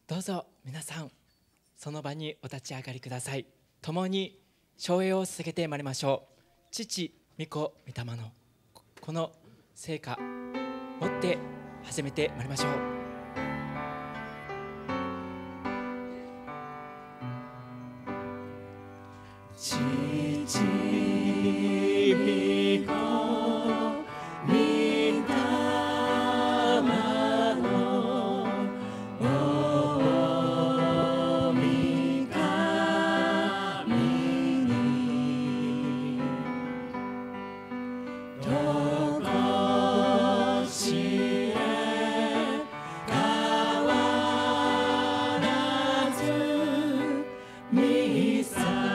どうぞ皆さんその場にお立ち上がりください。共に唱詠を続けてまいりましょう。父、御子、御霊のこの聖歌持って始めてまいりましょう。父、御子、御霊の御神にとこしえ変わらず御栄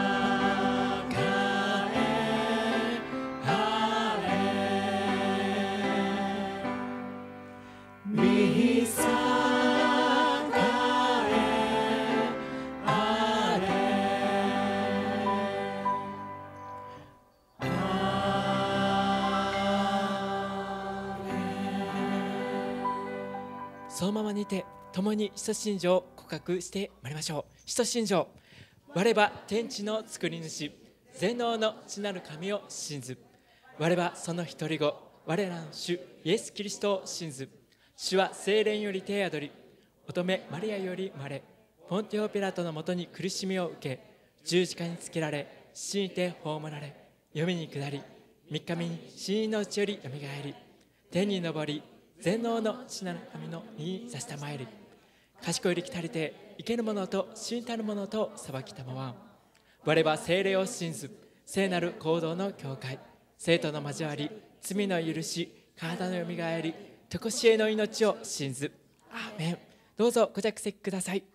そのままにて共に使徒信条を告白してまいりましょう。使徒信条。我は天地の作り主、全能の父なる神を信ず。我はその一人子、我らの主イエス・キリストを信ず。主は聖霊より手宿り、乙女マリアより生まれ、ポンテオピラトのもとに苦しみを受け、十字架につけられ、死にて葬られ、読に下り、三日目に死人のうちよりよみがえり、天に昇り、全能の父なる神の右に座したまえり、賢い力たりて生ける者と死にたる者と裁きたまわ。我は聖霊を信ず、聖なる行動の教会、生徒の交わり、罪の許し、体のよみがえり、常しえの命を信ず。アーメン。どうぞご着席ください。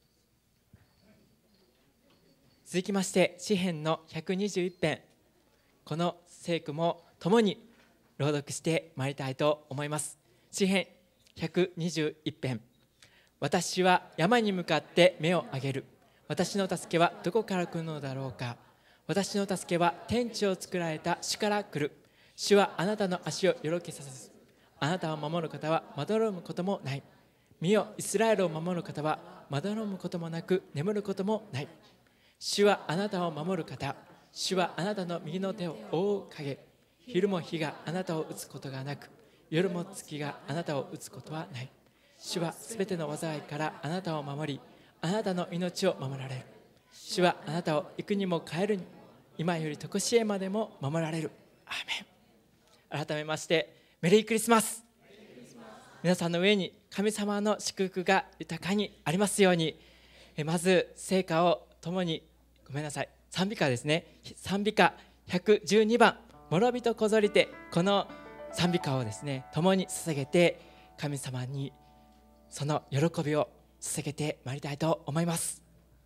続きまして詩編の121編、この聖句も共に朗読してまいりたいと思います。詩編121編。私は山に向かって目を上げる。私の助けはどこから来るのだろうか。私の助けは天地を作られた主から来る。主はあなたの足をよろけさせず、あなたを守る方はまどろむこともない。見よ、イスラエルを守る方はまどろむこともなく眠ることもない。主はあなたを守る方、主はあなたの右の手を覆う影。昼も日があなたを打つことがなく、夜も月があなたを打つことはない。主はすべての災いからあなたを守り、あなたの命を守られる。主はあなたを幾にも変えるに、今より常しえまでも守られる。アーメン。改めましてメリークリスマス。皆さんの上に神様の祝福が豊かにありますように。まず聖歌を共に、賛美歌ですね。賛美歌112番、諸人こぞりて、この賛美歌をですね共に捧げて、神様にその喜びを捧げてまいりたいと思います。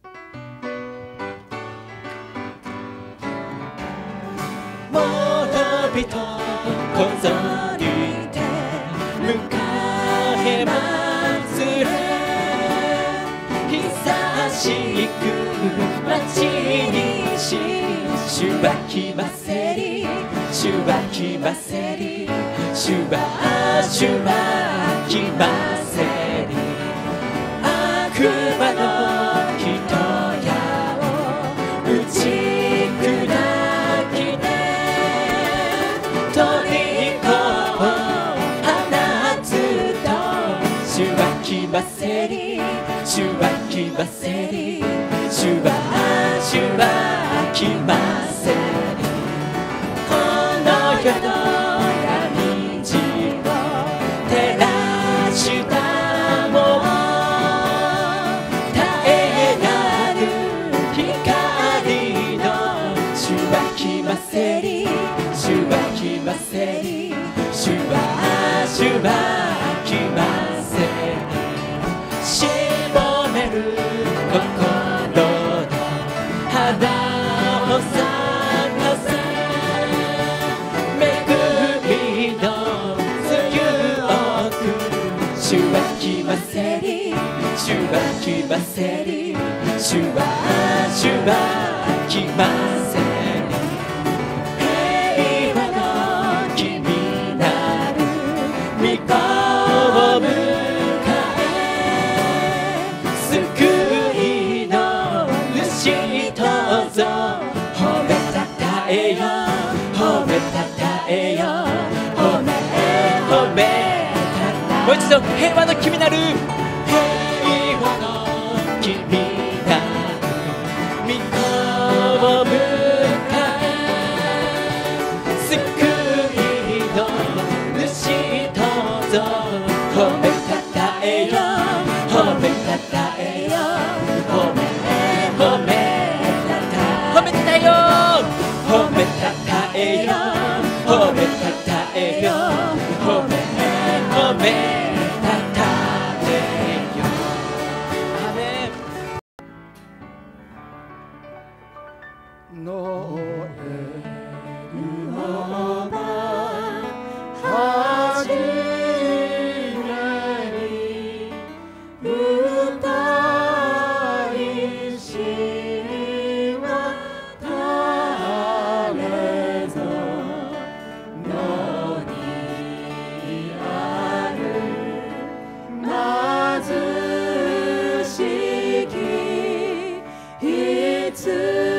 諸人こぞりて迎え祭れ、久しく待ちにし、主は来ませり、主は来ませり、主は来ませり。悪魔の人やを打ち砕きて、虜を放つと、主は来ませり、主は来ませり、主は来ませり。この世の闇地を照らしたもう絶えなる光の、主は来ませり、主は来ませり、主は来ませり。しぼめる心の花を咲かせ、恵みの梅雨を送る。主は来ませり、主は来ませり、主は来ませり。平和の君なる御子を迎え、救救いの主どうぞ褒めたたえよ褒めたたえよ褒め褒めたたえもう一度平和の君なる平和の君なる御子を迎え救いの主どうぞ褒めたたえよ褒めたたえよ褒め褒めたたえよ褒めたたえよ褒めたたえよ褒め褒めたたえよアメンノエルの初めに歌いしは誰ぞ野にある貧しき羊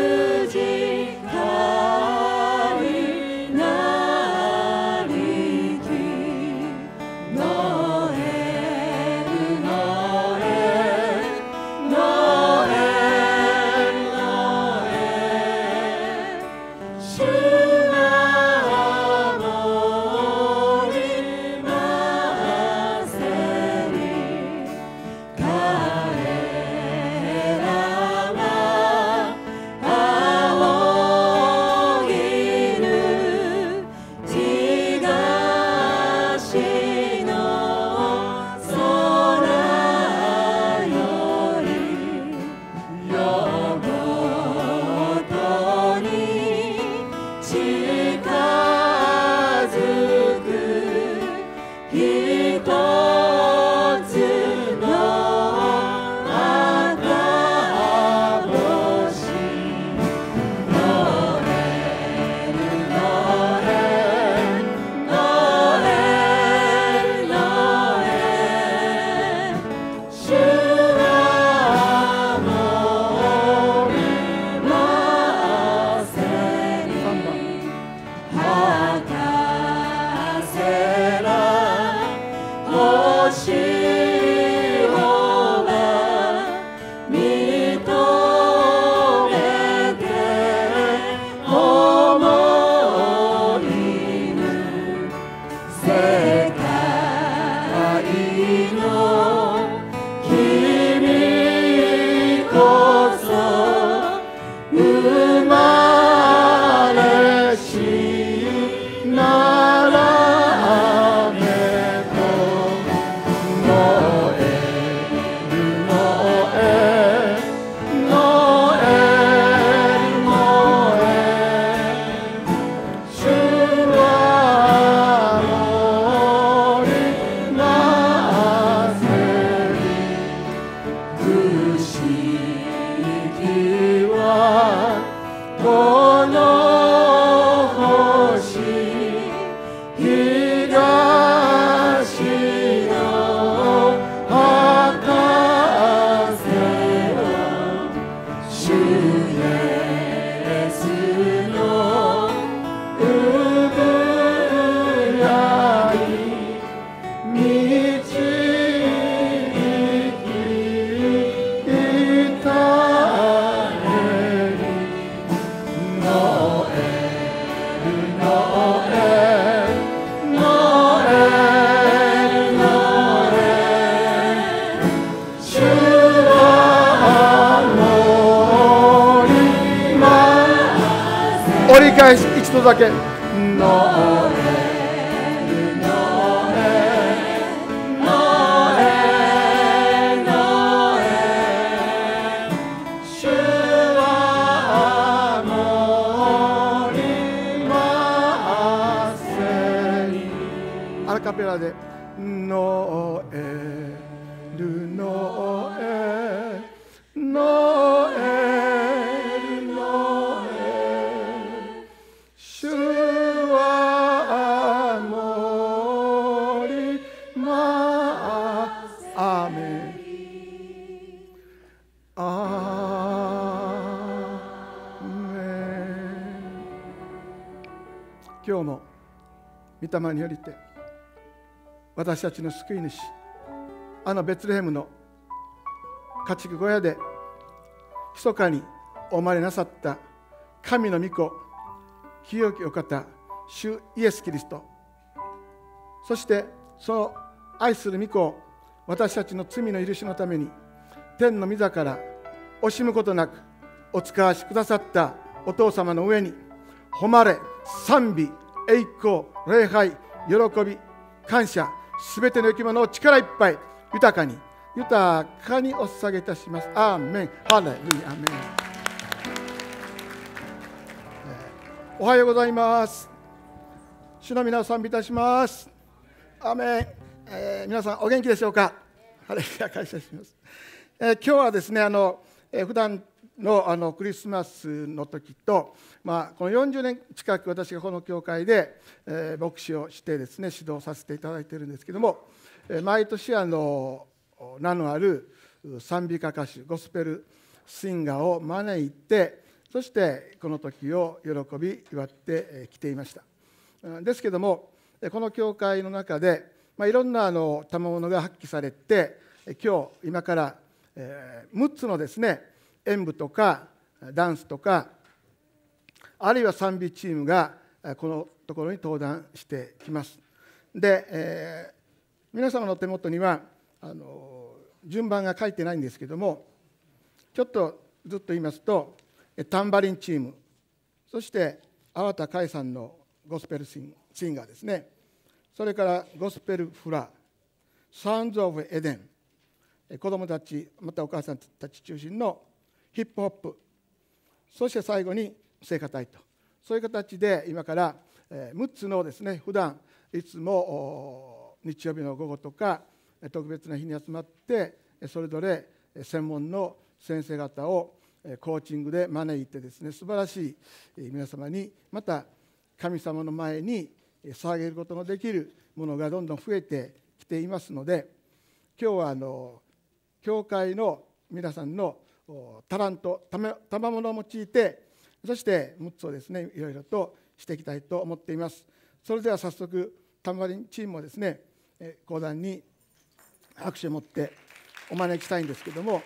折り返し一度だけ。アカペラでノエルノエノエルノエ主は守ります。アーメン。 アーメン。今日も御霊によりて私たちの救い主、あのベツレヘムの家畜小屋で密かにお生まれなさった神の御子、清きお方、主イエス・キリスト、そしてその愛する御子を私たちの罪の許しのために天の御座から惜しむことなくお使わしくださったお父様の上に誉れ、賛美、栄光、礼拝、喜び、感謝、すべての生き物を力いっぱい豊かにお捧げいたします。アーメン。ハレルヤ。アーメン。おはようございます。主の皆さん賛美いたします。アーメン。皆さんお元気でしょうか。ハレルヤ。感謝します。今日はですね、普段のクリスマスの時と、この40年近く私がこの教会で、牧師をしてですね、指導させていただいているんですけども、毎年名のある賛美歌歌手、ゴスペルシンガーを招いて、そしてこの時を喜び祝ってきていました。ですけども、この教会の中で、いろんな賜物が発揮されて、今から6つのですね、演舞とかダンスとか、あるいは賛美チームがこのところに登壇してきます。で、皆様の手元には順番が書いてないんですけども、ちょっとずっと言いますと、タンバリンチーム、そして粟田海さんのゴスペルシンガーですね、それからゴスペルフラー、サウンズ・オブ・エデン、子どもたちまたお母さんたち中心のヒップホップ、そして最後に聖歌隊と、そういう形で今から6つのですね、普段いつも日曜日の午後とか特別な日に集まってそれぞれ専門の先生方をコーチングで招いてですね、素晴らしい皆様にまた神様の前に捧げることのできるものがどんどん増えてきていますので、今日は教会の皆さんのタラント、賜物を用いて、そして6つをですね、いろいろとしていきたいと思っています。それでは早速タンバリンチームをですね、講談に拍手を持ってお招きしたいんですけども、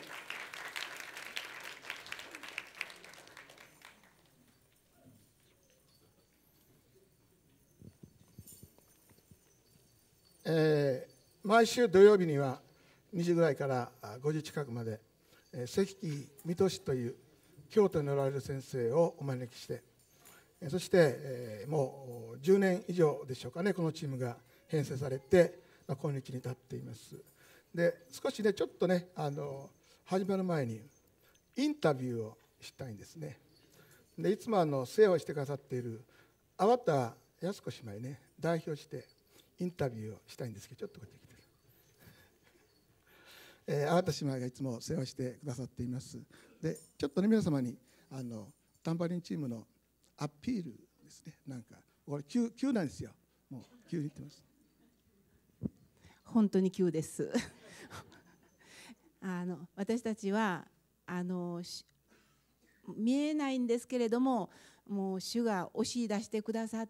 毎週土曜日には2時ぐらいから5時近くまで関木水戸氏という京都におられる先生をお招きして、そしてもう10年以上でしょうかね、このチームが編成されて今日に至っています。で、少しねちょっとね始まる前にインタビューをしたいんですね。で、いつも世話をしてくださっている粟田靖子姉妹ね、代表してインタビューをしたいんですけど、ちょっとこっち来て粟田姉妹がいつも世話してくださっています。で、ちょっとね皆様にタンバリンチームのアピールですね。なんかこれ急なんですよ。もう急に言ってます。 本当に急です私たちは見えないんですけれども、もう主が押し出してくださって、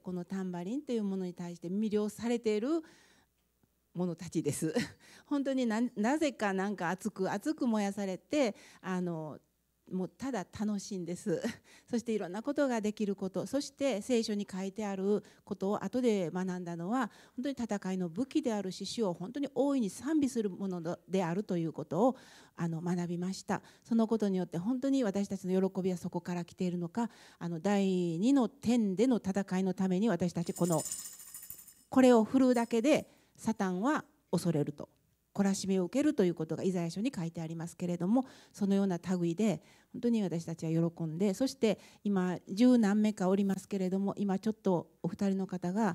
このタンバリンというものに対して魅了されている者たちです本当になぜかなんか熱く燃やされてもうただ楽しいんですそしていろんなことができること、そして聖書に書いてあることを後で学んだのは、本当に戦いの武器であるし、主を本当に大いに賛美するものであるということを学びました。そのことによって本当に私たちの喜びはそこから来ているのか、第2の天での戦いのために私たちこれを振るうだけでサタンは恐れると、懲らしめを受けるということがイザヤ書に書いてありますけれども、そのような類で本当に私たちは喜んで、そして今10何名かおりますけれども、今ちょっとお二人の方が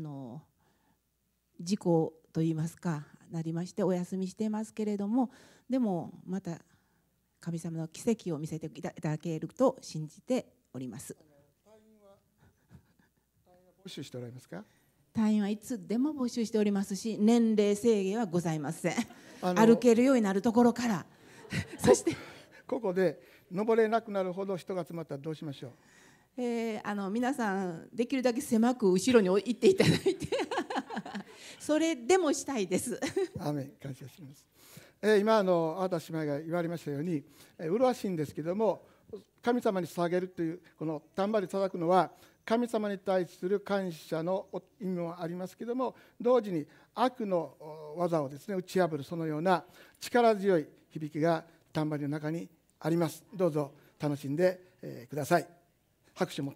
事故といいますかなりましてお休みしていますけれども、でもまた神様の奇跡を見せていただけると信じております。 隊員は募集しておられますか？ 隊員はいつでも募集しておりますし、年齢制限はございません。歩けるようになるところからそしてここで登れなくなるほど人が集まったらどうしましょう。 皆さんできるだけ狭く後ろに行っていただいてそれでもしたいです。 アーメン、感謝します。今あなた姉妹が言われましたように、麗しいんですけども、神様に捧げるというこのタンバリン叩くのは神様に対する感謝の意味もありますけども、同時に悪の技をですね打ち破る、そのような力強い響きがタンバリンの中にあります。どうぞ楽しんでください。拍手を持って。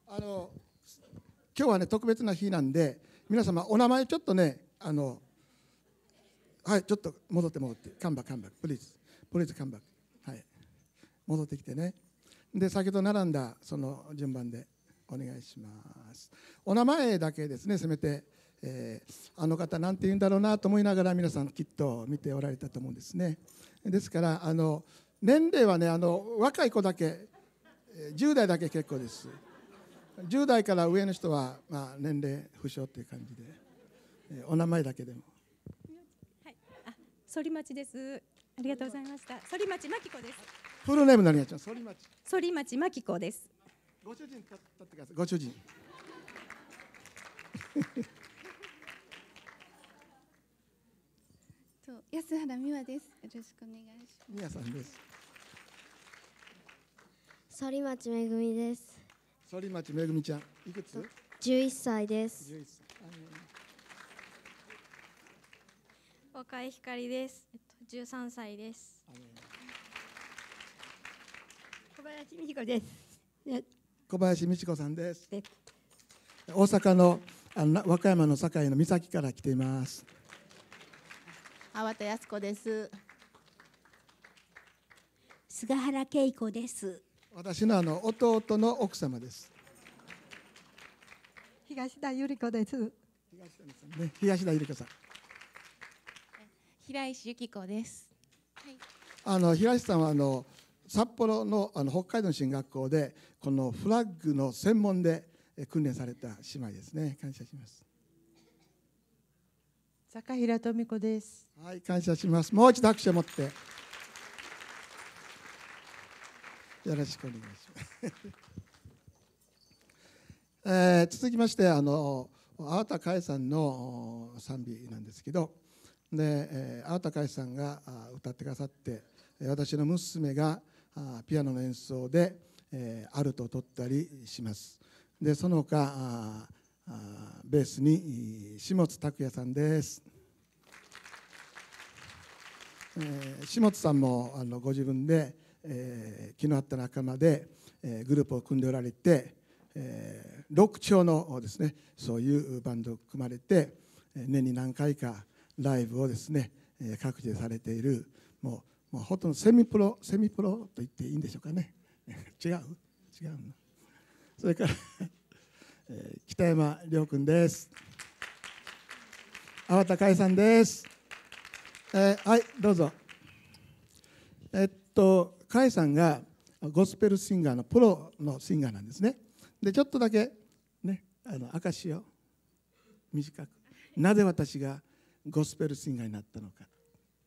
今日はね特別な日なんで、皆様お名前ちょっとねはい、ちょっと戻ってカンバックプリーズカンバック、はい、戻ってきてね。で先ほど並んだその順番でお願いします。お名前だけですね、せめて、あの方なんて言うんだろうなと思いながら皆さんきっと見ておられたと思うんですね。ですから年齢はね若い子だけ10代だけ結構です。10代から上の人は、年齢不詳という感じで、お名前だけでも。 はい、反町です。ありがとうございました。反町真紀子です。 フルネーム何やっちゃう？反町真紀子です。 ご主人立ってください。ご主人。 安原美和です。よろしくお願いします。 美和さんです。 反町めぐみです。 反町めぐみちゃん、いくつ ？11歳です。 11歳。 若井ひかりです。13歳です。 小林美智子です。 小林美智子さんです。大阪の和歌山の堺の岬から来ています。 粟田靖子です。 菅原恵子です。 私の弟の奥様です。 東田由里子です。 東田由里子さん。 平石由紀子です。 平石さんは札幌の北海道の進学校でこのフラッグの専門で訓練された姉妹ですね。感謝します。 坂平富子です。 はい、感謝します。もう一度拍手を持ってよろしくお願いします。続きまして粟田佳恵さんの賛美なんですけど、で粟田佳恵さんが歌ってくださって、私の娘がピアノの演奏でアルトを取ったりします。でその他ベースに下津拓也さんです。下津さんもご自分で、気の合った仲間で、グループを組んでおられて、ロック調のですね、そういうバンドを組まれて、年に何回かライブをですね、各地でされているもうほとんどセミプロと言っていいんでしょうかね。違うの。それから北山亮君です。粟田佳恵さんです。はい、どうぞ。佳恵さんがゴスペルシンガーのプロのシンガーなんですね。でちょっとだけね証を短く、なぜ私がゴスペルシンガーになったのか。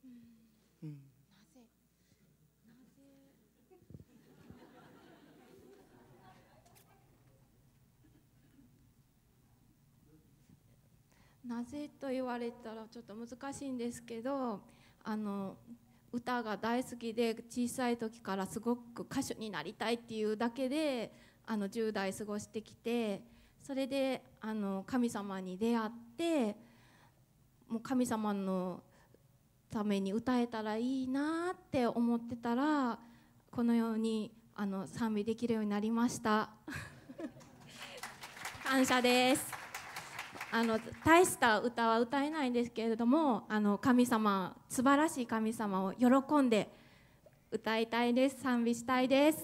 なぜと言われたらちょっと難しいんですけど、歌が大好きで小さい時からすごく歌手になりたいっていうだけで10代過ごしてきて、それで神様に出会って、もう神様のために歌えたらいいなって思ってたら、このように賛美できるようになりました感謝です。大した歌は歌えないんですけれども、神様、素晴らしい神様を喜んで歌いたいです。賛美したいです。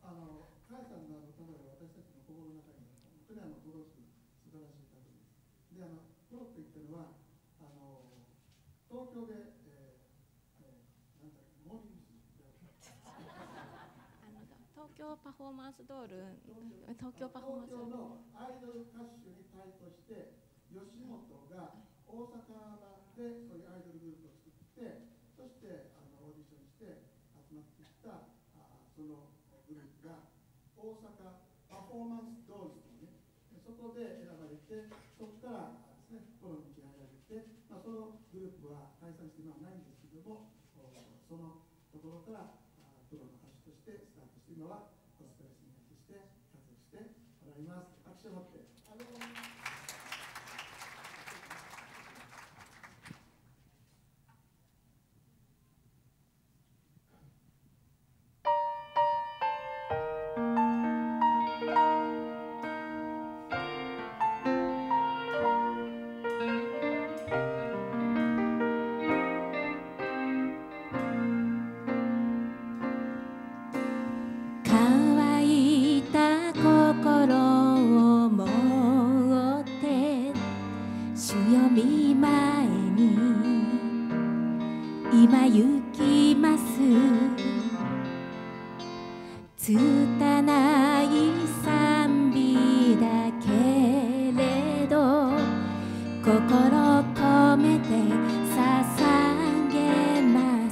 東京パフォーマンスドール、東京パフォーマンスドールのアイドル歌手に対として吉本が大阪でそういうアイドルグループを作って、そしてオーディションして集まってきたそのグループが大阪パフォーマンスドールというね、そこで選ばれて、そこからですねプロの道に入られて、そのグループは解散して今はないんですけども、そのところからプロの歌手としてスタートして、今はゴスペルシンガーとして活動しておられます。拍手を持って拙い賛美だけれど心込めて捧げます。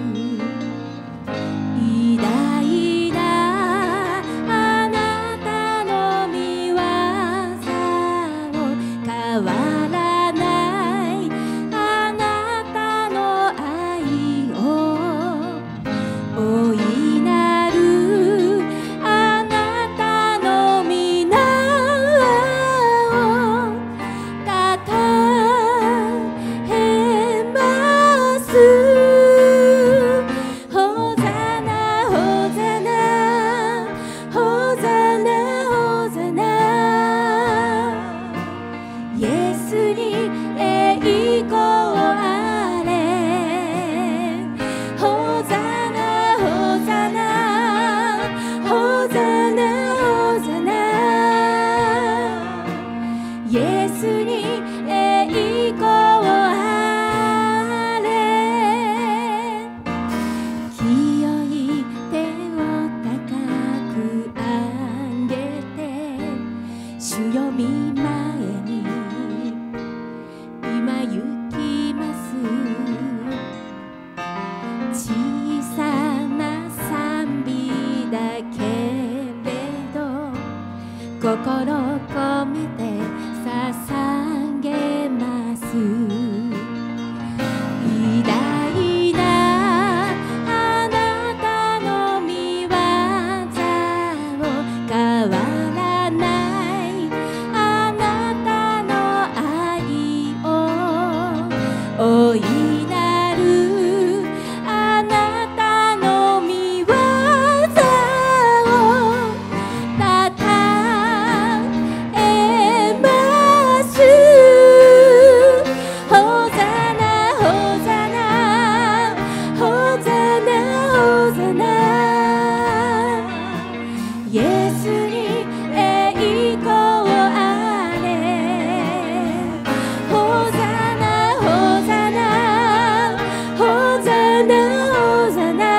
偉大なあなたの御業を変わらないあなたの愛を大いなるあなたの皆をたたえます。ホザナホザナホザナホザナイエスに栄光あれ。ホザナホザナホザナホザナイエスに栄光あれ。清い手を高く上げて主よ御前に今行きます。小さな賛美だけれど心込めて捧げます。偉大なあなたの御業を変わらないあなたの愛を大いなるあなたの御業をたたえます。ホザナホザナホザナホザナイエスに栄光あれ。ホザナホザナホザナホザナ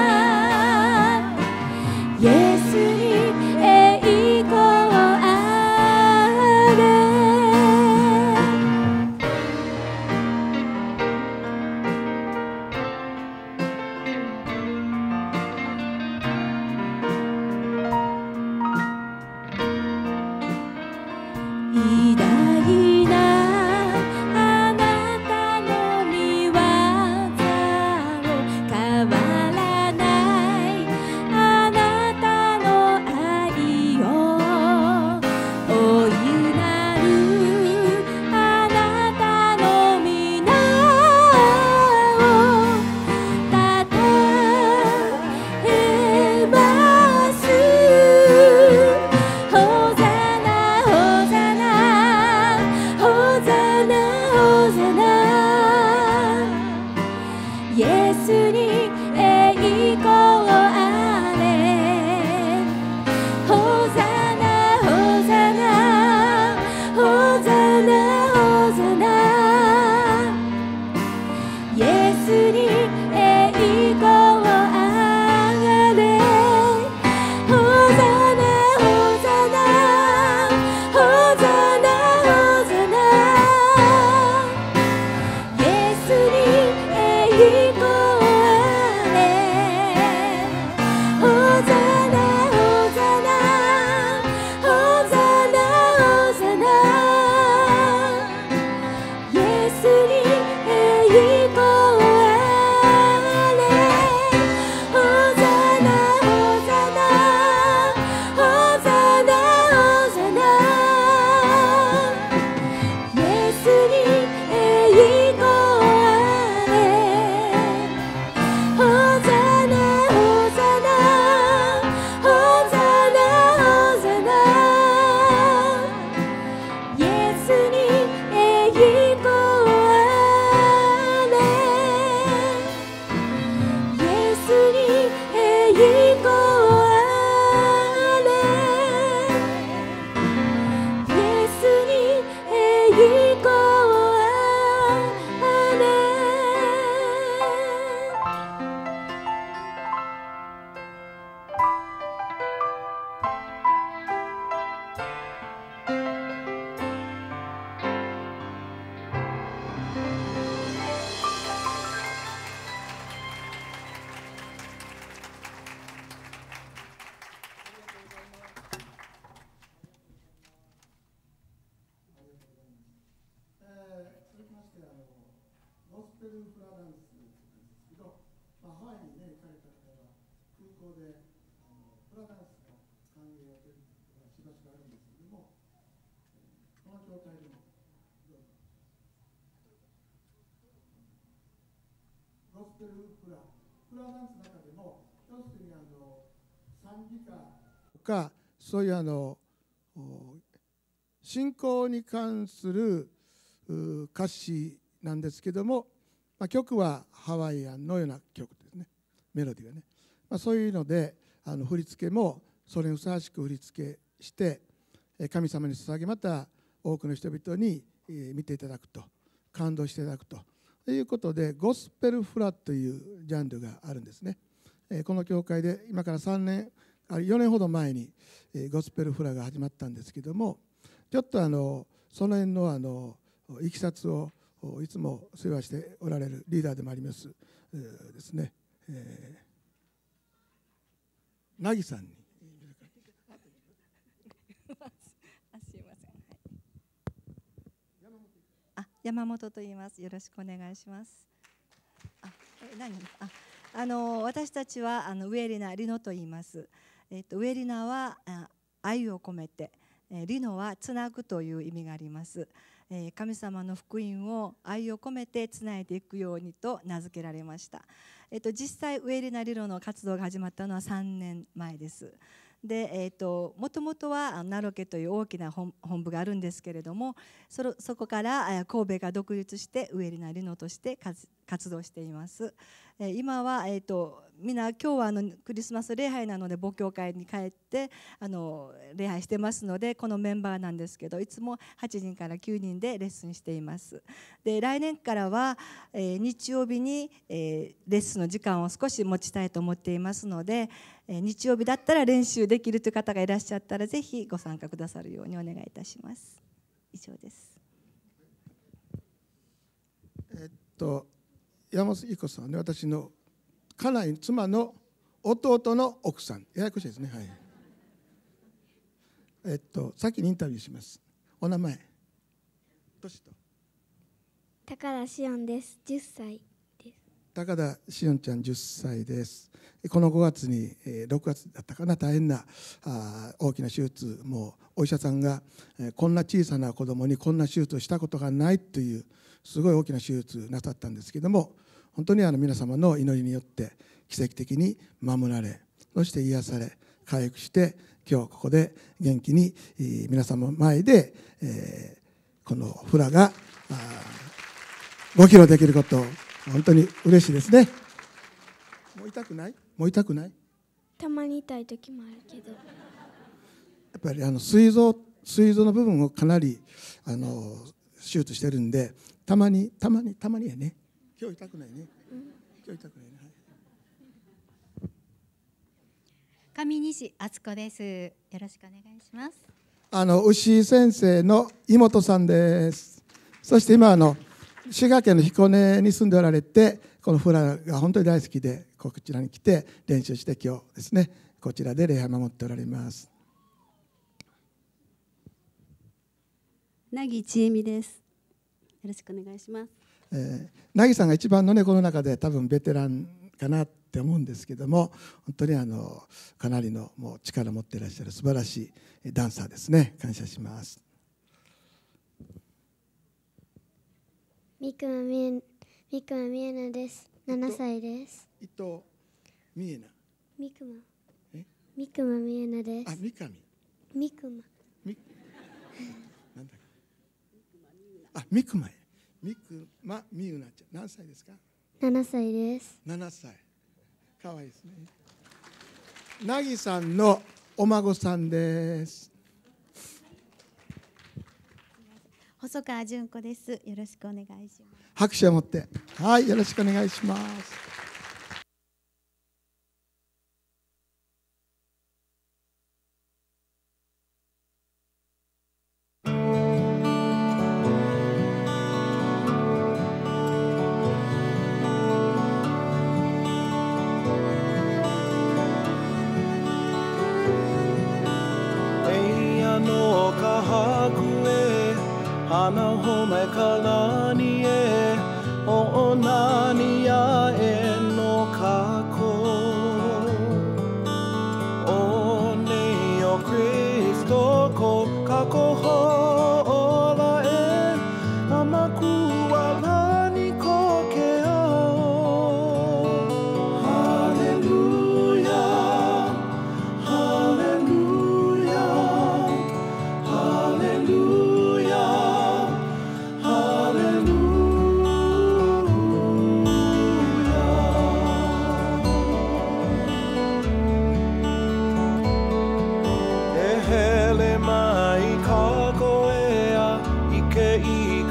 イエスに栄光あれ。偉大なあなたの御業を変わらないあなたの場所があるんですけれども、この教会でもどうぞゴスペルフラダンスの中でも一つに賛美歌とかそういう信仰に関する歌詞なんですけども、曲はハワイアンのような曲ですね、メロディーがね、そういうので振り付けもそれにふさわしく振り付けして神様に捧げ、また多くの人々に見ていただくと、感動していただくということで、ゴスペルフラというジャンルがあるんですね。この教会で今から4年ほど前にゴスペルフラが始まったんですけども、ちょっとその辺のいきさつをいつも世話しておられるリーダーでもありますですね、なぎさんにすいません、山本と言います。よろしくお願いします。私たちはウェリナリノと言います。ウェリナは愛を込めて、リノはつなぐという意味があります。神様の福音を愛を込めてつないでいくようにと名付けられました。実際ウェリナリノの活動が始まったのは3年前です。で、もともとはナロケという大きな本部があるんですけれども、そこから神戸が独立してウェリナリノとして活動しています。今は、みんな今日はクリスマス礼拝なので母教会に帰って礼拝してますので、このメンバーなんですけど、いつも8人から9人でレッスンしています。で、来年からは、日曜日に、レッスンの時間を少し持ちたいと思っていますので、日曜日だったら練習できるという方がいらっしゃったら、ぜひご参加くださるようにお願いいたします。以上です。 山本由子さんね、私の家内妻の弟の奥さん、ややこしいですね。はい。先にインタビューします。お名前、年と。 高田しおんです。10歳です。 高田しおんちゃん10歳です。この5月に6月だったかな、大変な大きな手術、もうお医者さんがこんな小さな子供にこんな手術をしたことがないというすごい大きな手術なさったんですけども、本当に皆様の祈りによって奇跡的に守られ、そして癒され回復して、今日ここで元気に皆様前でこのフラがご披露できること、本当に嬉しいですね。もう痛くない？もう痛くない？ たまに痛い時もあるけど、 やっぱり膵臓の部分をかなり手術してるんで、たまにやね。今日痛くないね。今日痛くないね。 上西敦子です。よろしくお願いします。 牛井先生の妹さんです。そして今滋賀県の彦根に住んでおられて、このフラが本当に大好きで、こちらに来て練習して、今日ですね、こちらで礼拝を守っておられます。 なぎちえみです。よろしくお願いします。 なぎさんが一番のね、この中で多分ベテランかなって思うんですけども、本当にかなりのもう力を持っていらっしゃる素晴らしいダンサーですね。感謝します。 三熊美恵奈です。7歳です。 伊藤美恵奈。 三熊美恵奈です。 あ、三上。 三熊。 なんだっけ。あ、三熊美恵奈ちゃん、何歳ですか ？7歳です。 7歳。可愛いですね。なぎさんのお孫さんです。 細川純子です。よろしくお願いします。 拍手を持って、はい、よろしくお願いします。 Cristo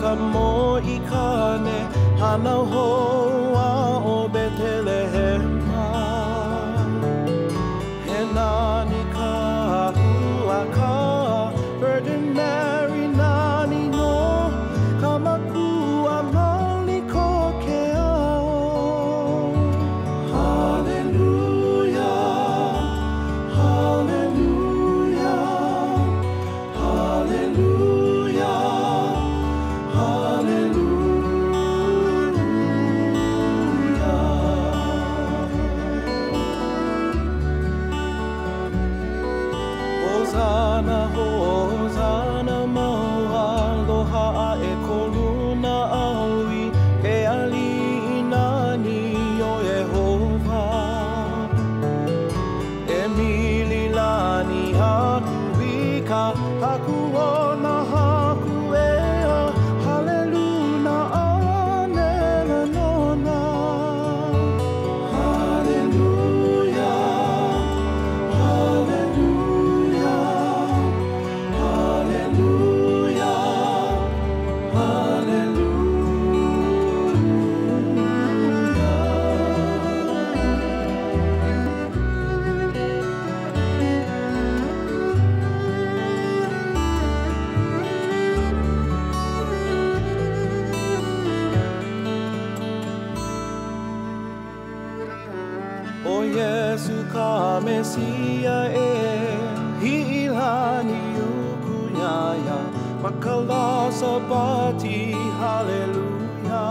かもいかね花ほはおべてれへんまへなにかふわか Virgin Mary なにのかまくはまりこけあハレルヤハレルヤハレルヤハレルホザナホザナマワロハエコルナアウイペアリーナニヨエホバエミリラニハクビカハクオナハクエアハレルナアネラノナハレルヤハレルヤハレルヤハレルO Yesu ka Mesia e hila ni ukuyaya makala sabati haleluya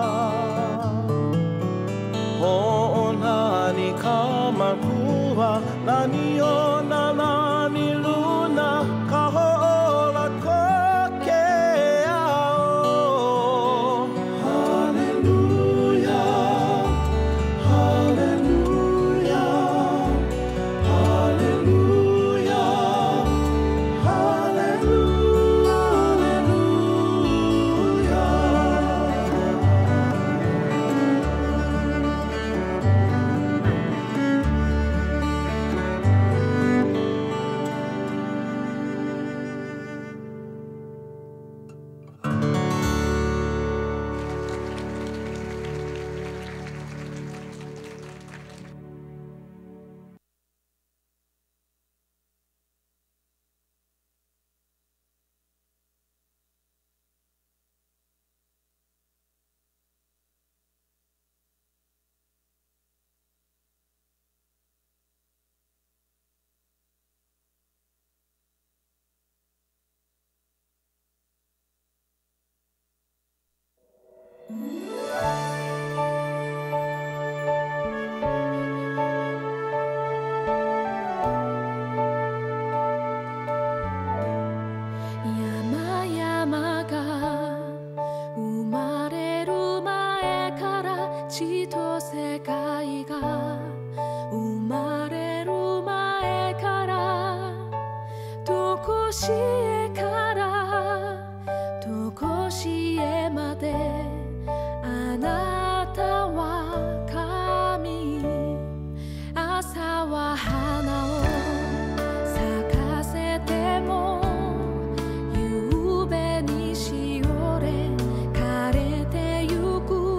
o nani kama kuwa nani ona nani luna kahola koke ao haleluya haleluya haleluya 山々が生まれる前から地と世界が生まれる前からとこしえからとこしえまであなたは神朝は花を咲かせても夕べにしおれ枯れてゆく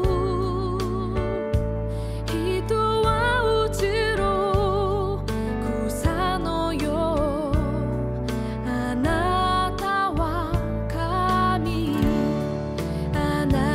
人は移ろう草のようあなたは神あな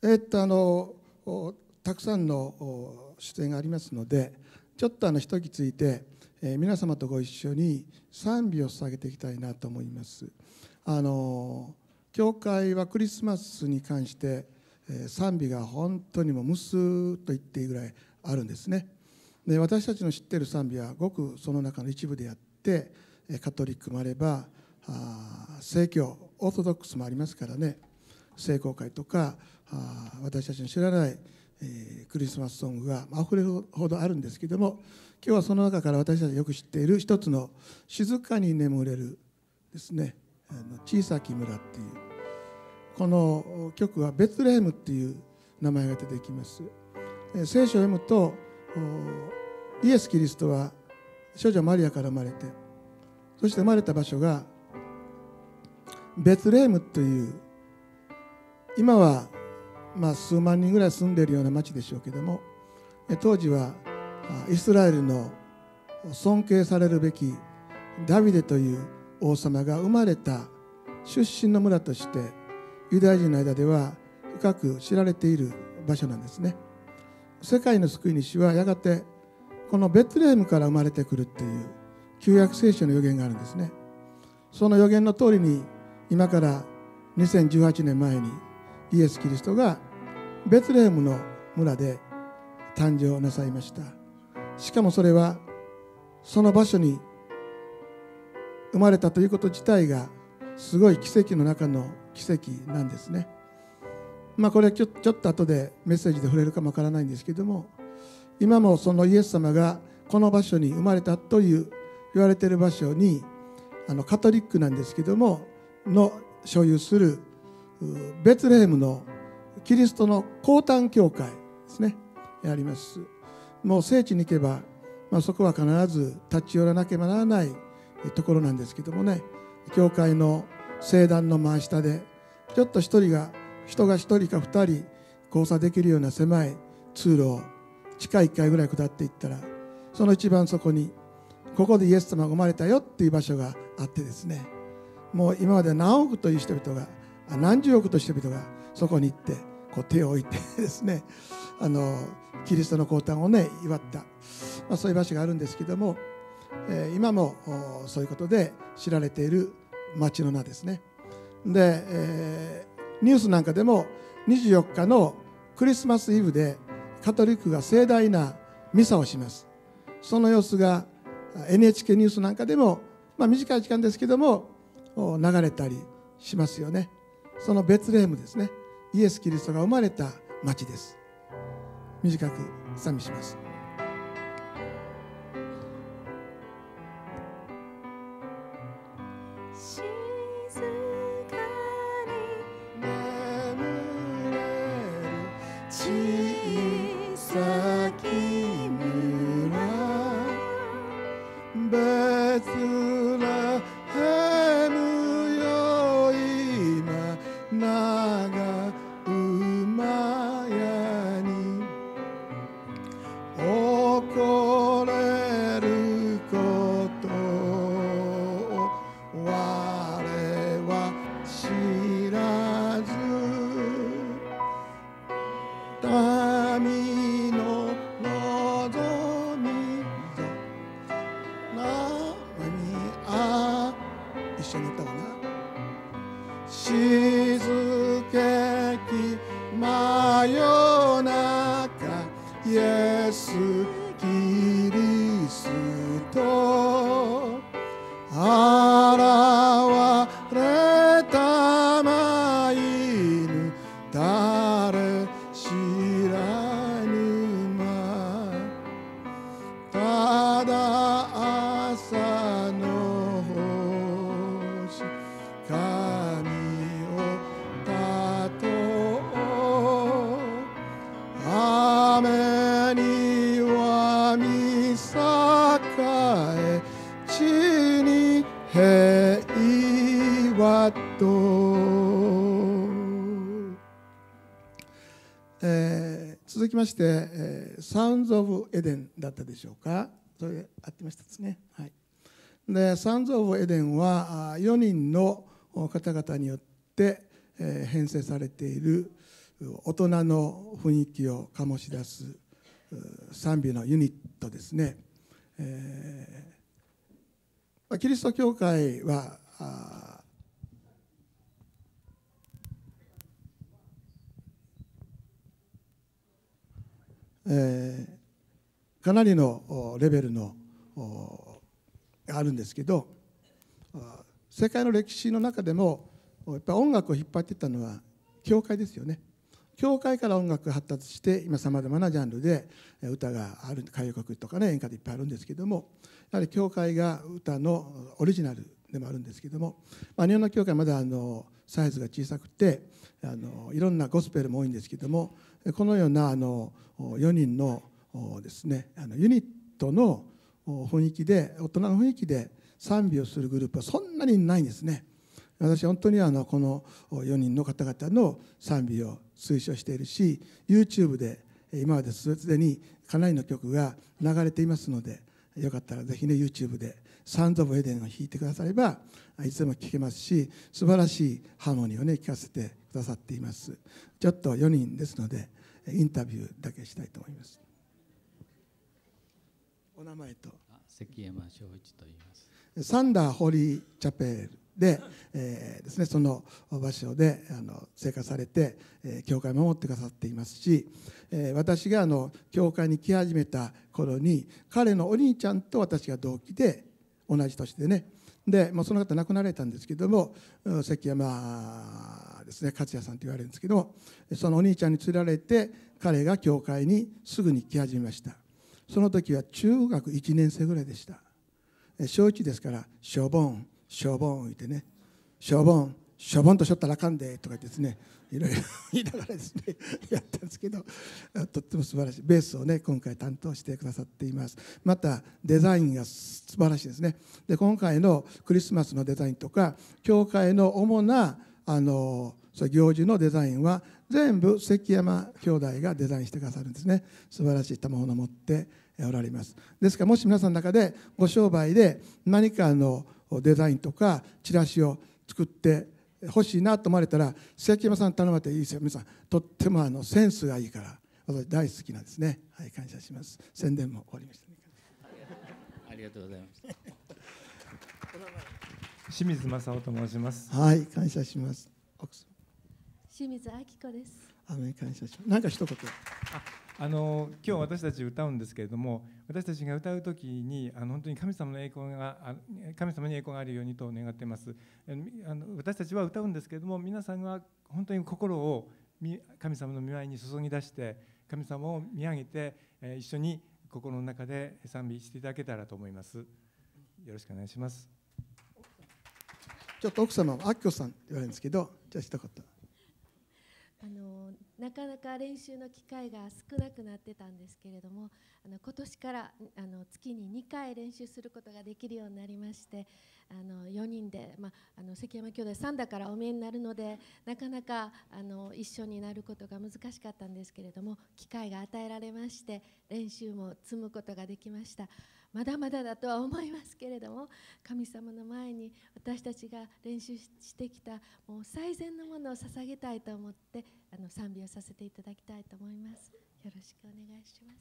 たくさんの出演がありますので、ちょっと一息ついて、皆様とご一緒に賛美を捧げていきたいなと思います。教会はクリスマスに関して賛美が本当にもう無数と言っていいぐらいあるんですね。で、私たちの知っている賛美はごくその中の一部であって、カトリックもあれば正教オーソドックスもありますからね、聖公会とか私たちの知らないクリスマスソングがあふれるほどあるんですけども、今日はその中から私たちよく知っている一つの静かに眠れるですね、小さき村っていうこの曲はベツレヘムっていう名前が出てきます。聖書を読むとイエス・キリストは少女マリアから生まれて、そして生まれた場所がベツレヘムという今は数万人ぐらい住んでいるような町でしょうけども、当時はイスラエルの尊敬されるべきダビデという王様が生まれた出身の村としてユダヤ人の間では深く知られている場所なんですね。世界の救い主はやがてこのベツレヘムから生まれてくるっていう旧約聖書の予言があるんですね。その予言の通りに今から2018年前にイエス・キリストがベツレヘムの村で誕生なさいました。しかもそれはその場所に生まれたということ自体がすごい奇跡の中の奇跡なんですね。これちょっと後でメッセージで触れるかもわからないんですけども、今もそのイエス様がこの場所に生まれたという言われている場所にカトリックなんですけどもの所有するベツレヘムのキリストの降誕教会ですね、あります。もう聖地に行けば、そこは必ず立ち寄らなければならないところなんですけどもね、教会の聖壇の真下でちょっと人が1人か2人交差できるような狭い通路を地下1階ぐらい下っていったら、その一番そこにここでイエス様が生まれたよっていう場所があってですね、もう今まで何億という人々が何十億という人々がそこに行って手を置いてですね、キリストの降誕をね祝った、そういう場所があるんですけども、今もそういうことで知られている町の名ですね。で、ニュースなんかでも24日のクリスマスイブでカトリックが盛大なミサをします。その様子が NHK ニュースなんかでも、短い時間ですけども流れたりしますよね。そのベツレヘムですね、イエス・キリストが生まれた町です。短く賛美します。続きまして、サウンズ・オブ・エデンだったでしょうか。それで合ってましたですね。はい、でサウンズ・オブ・エデンは4人の方々によって編成されている大人の雰囲気を醸し出す賛美のユニットですね。キリスト教会はかなりのレベルのあるんですけど、世界の歴史の中でもやっぱり音楽を引っ張っていったのは教会ですよね。教会から音楽が発達して今さまざまなジャンルで歌がある、歌謡曲とかね、演歌でいっぱいあるんですけども、やはり教会が歌のオリジナルでもあるんですけども、日本の教会はまだサイズが小さくていろんなゴスペルも多いんですけども、このような4人のですねユニットの雰囲気で、大人の雰囲気で賛美をするグループはそんなにないんですね。私本当にこの4人の方々の賛美を推奨しているし、 YouTube で今まですでにかなりの曲が流れていますので、よかったらぜひね YouTube でサウンド・オブ・エデンを弾いてくださればいつでも聴けますし、素晴らしいハーモニーをね聴かせてくださっています。ちょっと4人ですのでインタビューだけしたいと思います。お名前と。 関山正一と言います。 サンダーホリーチャペルで、ですね、その場所で生活されて、教会を守ってくださっていますし、私が教会に来始めた頃に彼のお兄ちゃんと私が同期で同じ年でね、でもうその方亡くなられたんですけども、関山ですね、勝也さんと言われるんですけども、そのお兄ちゃんに連れられて彼が教会にすぐに来始めました。その時は中学1年生ぐらいでした。小1ですから「しょぼんしょぼん」言ってね「しょぼんしょぼんとしょったらあかんで」とか言ってですね、いろいろ言いながらですねやったんですけど、とっても素晴らしいベースをね今回担当してくださっています。またデザインが素晴らしいですね。で今回のクリスマスのデザインとか教会の主なそう行事のデザインは全部関山兄弟がデザインしてくださるんですね。素晴らしい賜物を持っておられます。ですからもし皆さんの中でご商売で何かのデザインとかチラシを作って欲しいなと思われたら関山さん頼まれていいですよ。皆さんとってもセンスがいいから私大好きなんですね。はい、感謝します。宣伝も終わりました、ね、 ありがとうございます。 清水正夫と申します。 はい、感謝します。 清水明子です。 アメ感謝します。何か一言。 今日私たち歌うんですけれども、私たちが歌うときに本当に神様に栄光があるようにと願っています。私たちは歌うんですけれども、皆さんは本当に心を神様の御前に注ぎ出して神様を見上げて一緒に心の中で賛美していただけたらと思います。よろしくお願いします。 ちょっと奥様は明子さんって言われるんですけど、じゃあ一言。 なかなか練習の機会が少なくなってたんですけれども、今年から月に2回練習することができるようになりまして、4人で、関山兄弟3だからお見えになるのでなかなか一緒になることが難しかったんですけれども、機会が与えられまして練習も積むことができました。まだまだだとは思いますけれども、神様の前に私たちが練習してきたもう最善のものを捧げたいと思って賛美をさせていただきたいと思います。よろしくお願いします。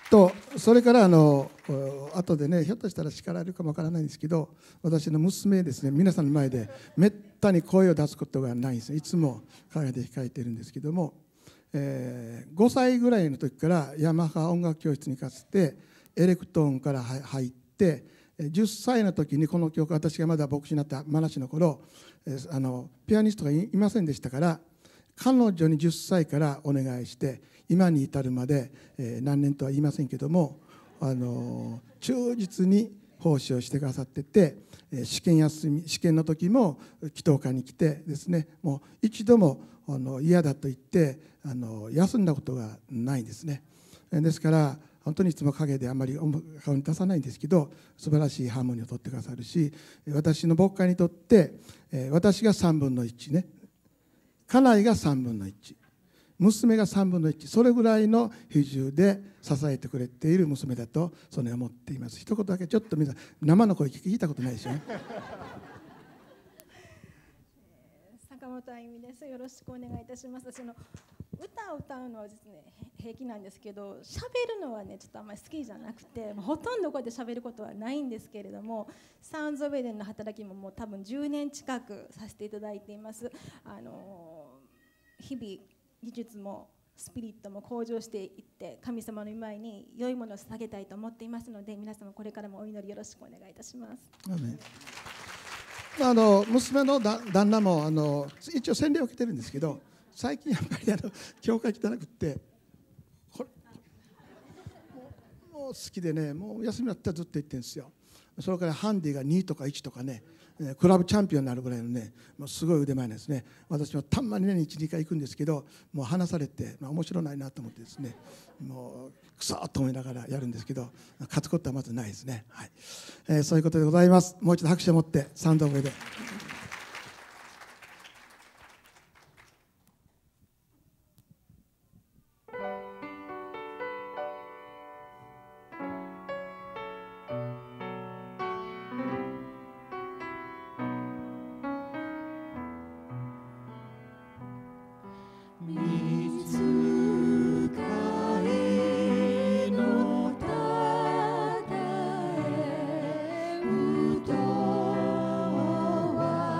とそれから後でね、ひょっとしたら叱られるかもわからないんですけど、私の娘ですね、皆さんの前でめったに声を出すことがないんです。いつも陰で控えているんですけども、5歳ぐらいの時からヤマハ音楽教室に行かせてエレクトーンから入って10歳の時にこの曲、私がまだ牧師になった真梨の頃ピアニストがいませんでしたから、彼女に10歳からお願いして今に至るまで何年とは言いませんけども忠実に奉仕をしてくださってて、試験の時も祈祷会に来てですね、もう一度も嫌だと言って休んだことがないんですね。ですから本当にいつも陰であんまり顔に出さないんですけど、素晴らしいハーモニーを取ってくださるし、私の牧会にとって私が3分の1ね、家内が3分の1、娘が3分の1、それぐらいの比重で支えてくれている娘だとそのように思っています。一言だけちょっと皆さん生の声聞いたことないでしょ。 坂本あゆみです。よろしくお願いいたします。歌を歌うのはですね、平気なんですけど、喋るのはね、ちょっとあんまり好きじゃなくて、ほとんどこうやって喋ることはないんですけれども、サウンズ・オブ・エデンの働きももう多分10年近くさせていただいています。日々技術もスピリットも向上していって、神様の前に良いものを捧げたいと思っていますので、皆様これからもお祈りよろしくお願いいたします。 娘の旦那も一応洗礼を受けてるんですけど、最近やっぱり教会汚くってこれもう好きでね、もう休みだったらずっと行ってるんですよ。それからハンディが2とか1とかね、クラブチャンピオンになるぐらいのね、もうすごい腕前なんですね。私はたんまに年に 1,2 回行くんですけど、もう話されて、面白ないなと思ってですね、もうくそーっと思いながらやるんですけど、勝つことはまずないですね。はい、そういうことでございます。もう一度拍手を持ってサウンドオブで。 歌は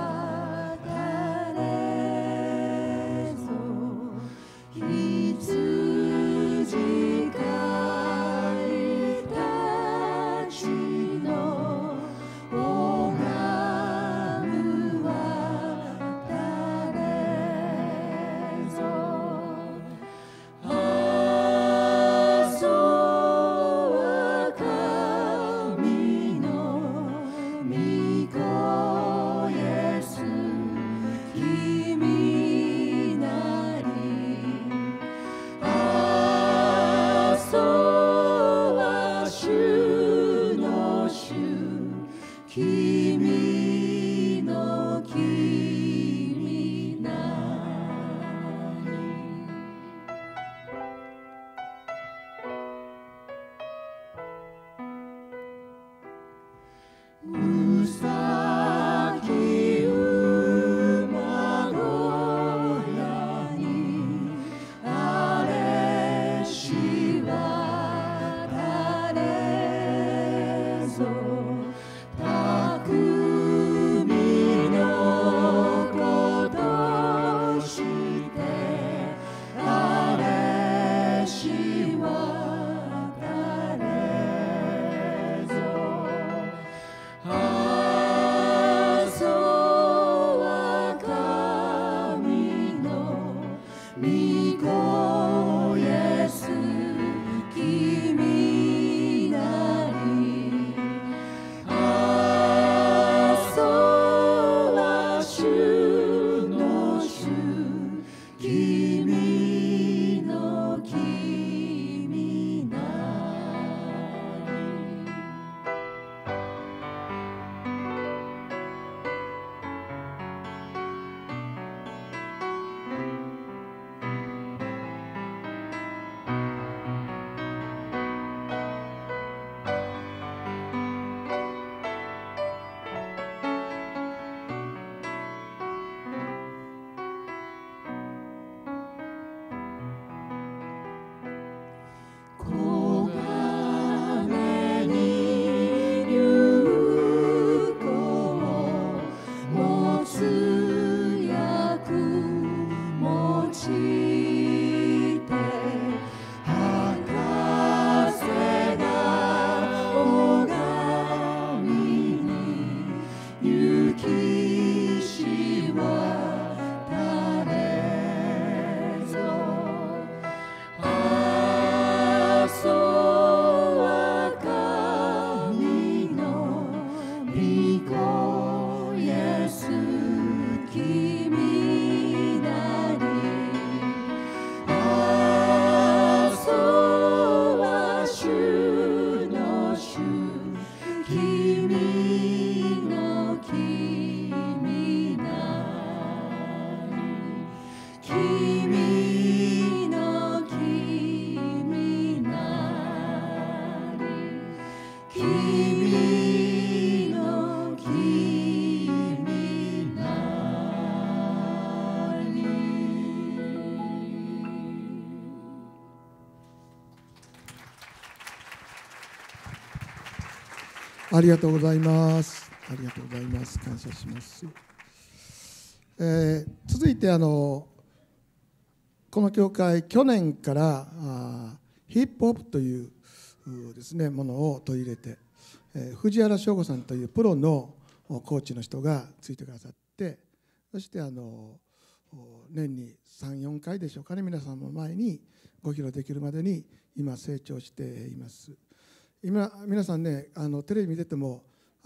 ありがとうございます。ありがとうございます。感謝します。続いてこの教会、去年からヒップホップというですねものを取り入れて、藤原翔吾さんというプロのコーチの人がついてくださって、そして年に3、4回でしょうかね、皆さんの前にご披露できるまでに今成長しています。今皆さんね、テレビ見てても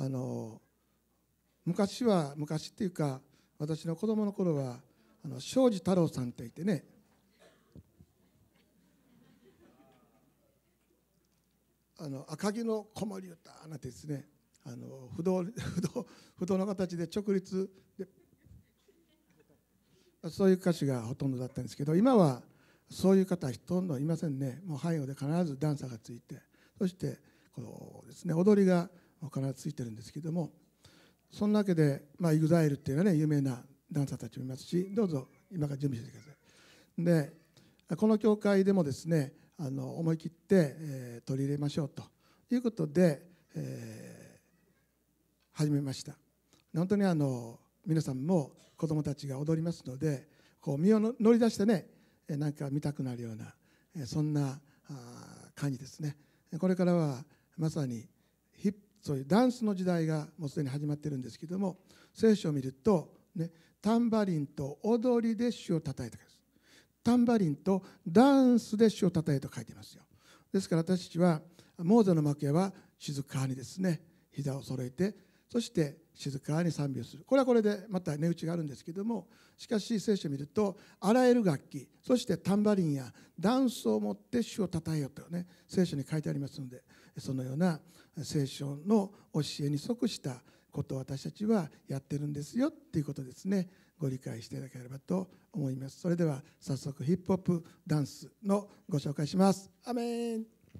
昔っていうか、私の子供の頃は庄司太郎さんっていてね、赤城の子守歌なんてですね、不動の形で直立で、そういう歌手がほとんどだったんですけど、今はそういう方はほとんどいませんね。もう背後で必ずダンサーがついて、そしてこうですね、踊りが必ずついてるんですけども、そんなわけで、EXILE っていうのはね、有名なダンサーたちもいますし、どうぞ今から準備してください。で、この教会でもですね、思い切って、取り入れましょうということで、始めました。本当に皆さんも子どもたちが踊りますので、こう身を乗り出してね、なんか見たくなるような、そんな感じですね。これからはまさにそういうダンスの時代がもうすでに始まっているんですけども、聖書を見ると、ね、タンバリンと踊りで主をたたえたからです。タンバリンとダンスで主をたたえと書いていますよ。ですから私たちはモーゼの幕屋は静かにですね、膝を揃えて、そして静かに賛美をする。これはこれでまた値打ちがあるんですけども、しかし聖書を見ると、あらゆる楽器、そしてタンバリンやダンスを持って主をたたえようとね、聖書に書いてありますので、そのような聖書の教えに即したことを私たちはやってるんですよっていうことですね、ご理解していただければと思います。それでは早速ヒップホップダンスのご紹介します。アメン。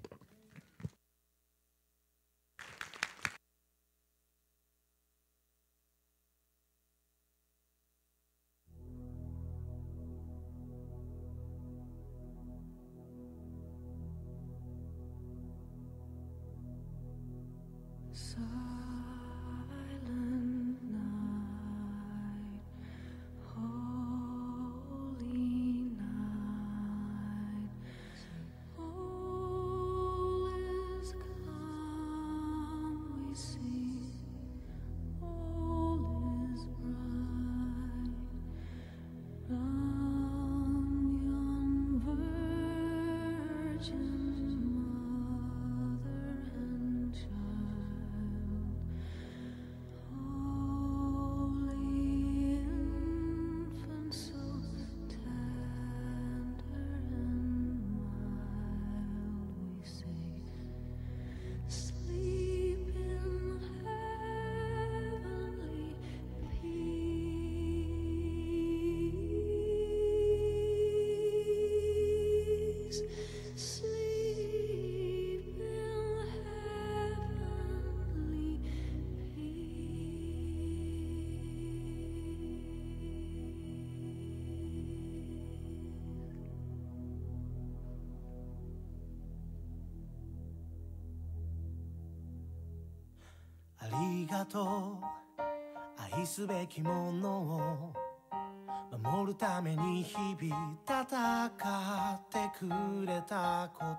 ありがとう、愛すべきものを守るために日々戦ってくれたこと、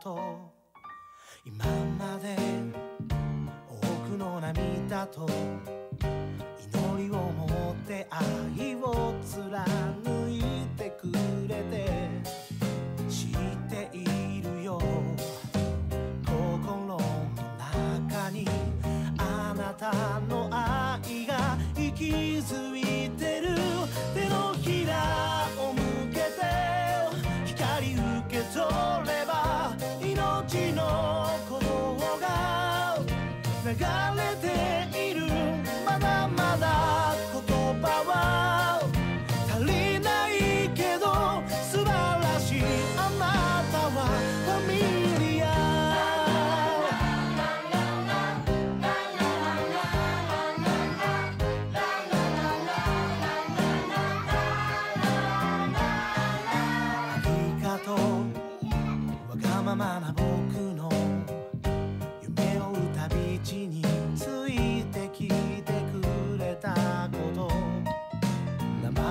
今まで多くの涙と祈りを持って愛を貫いてくれて、知っているよ心の中にあなたの愛が息づいてる。手のひらを向けて光受け取れば命の鼓動が流れている。まだまだ言葉は足りないけど素晴らしい。あなたはファミリア。ままな僕の夢を歌道に連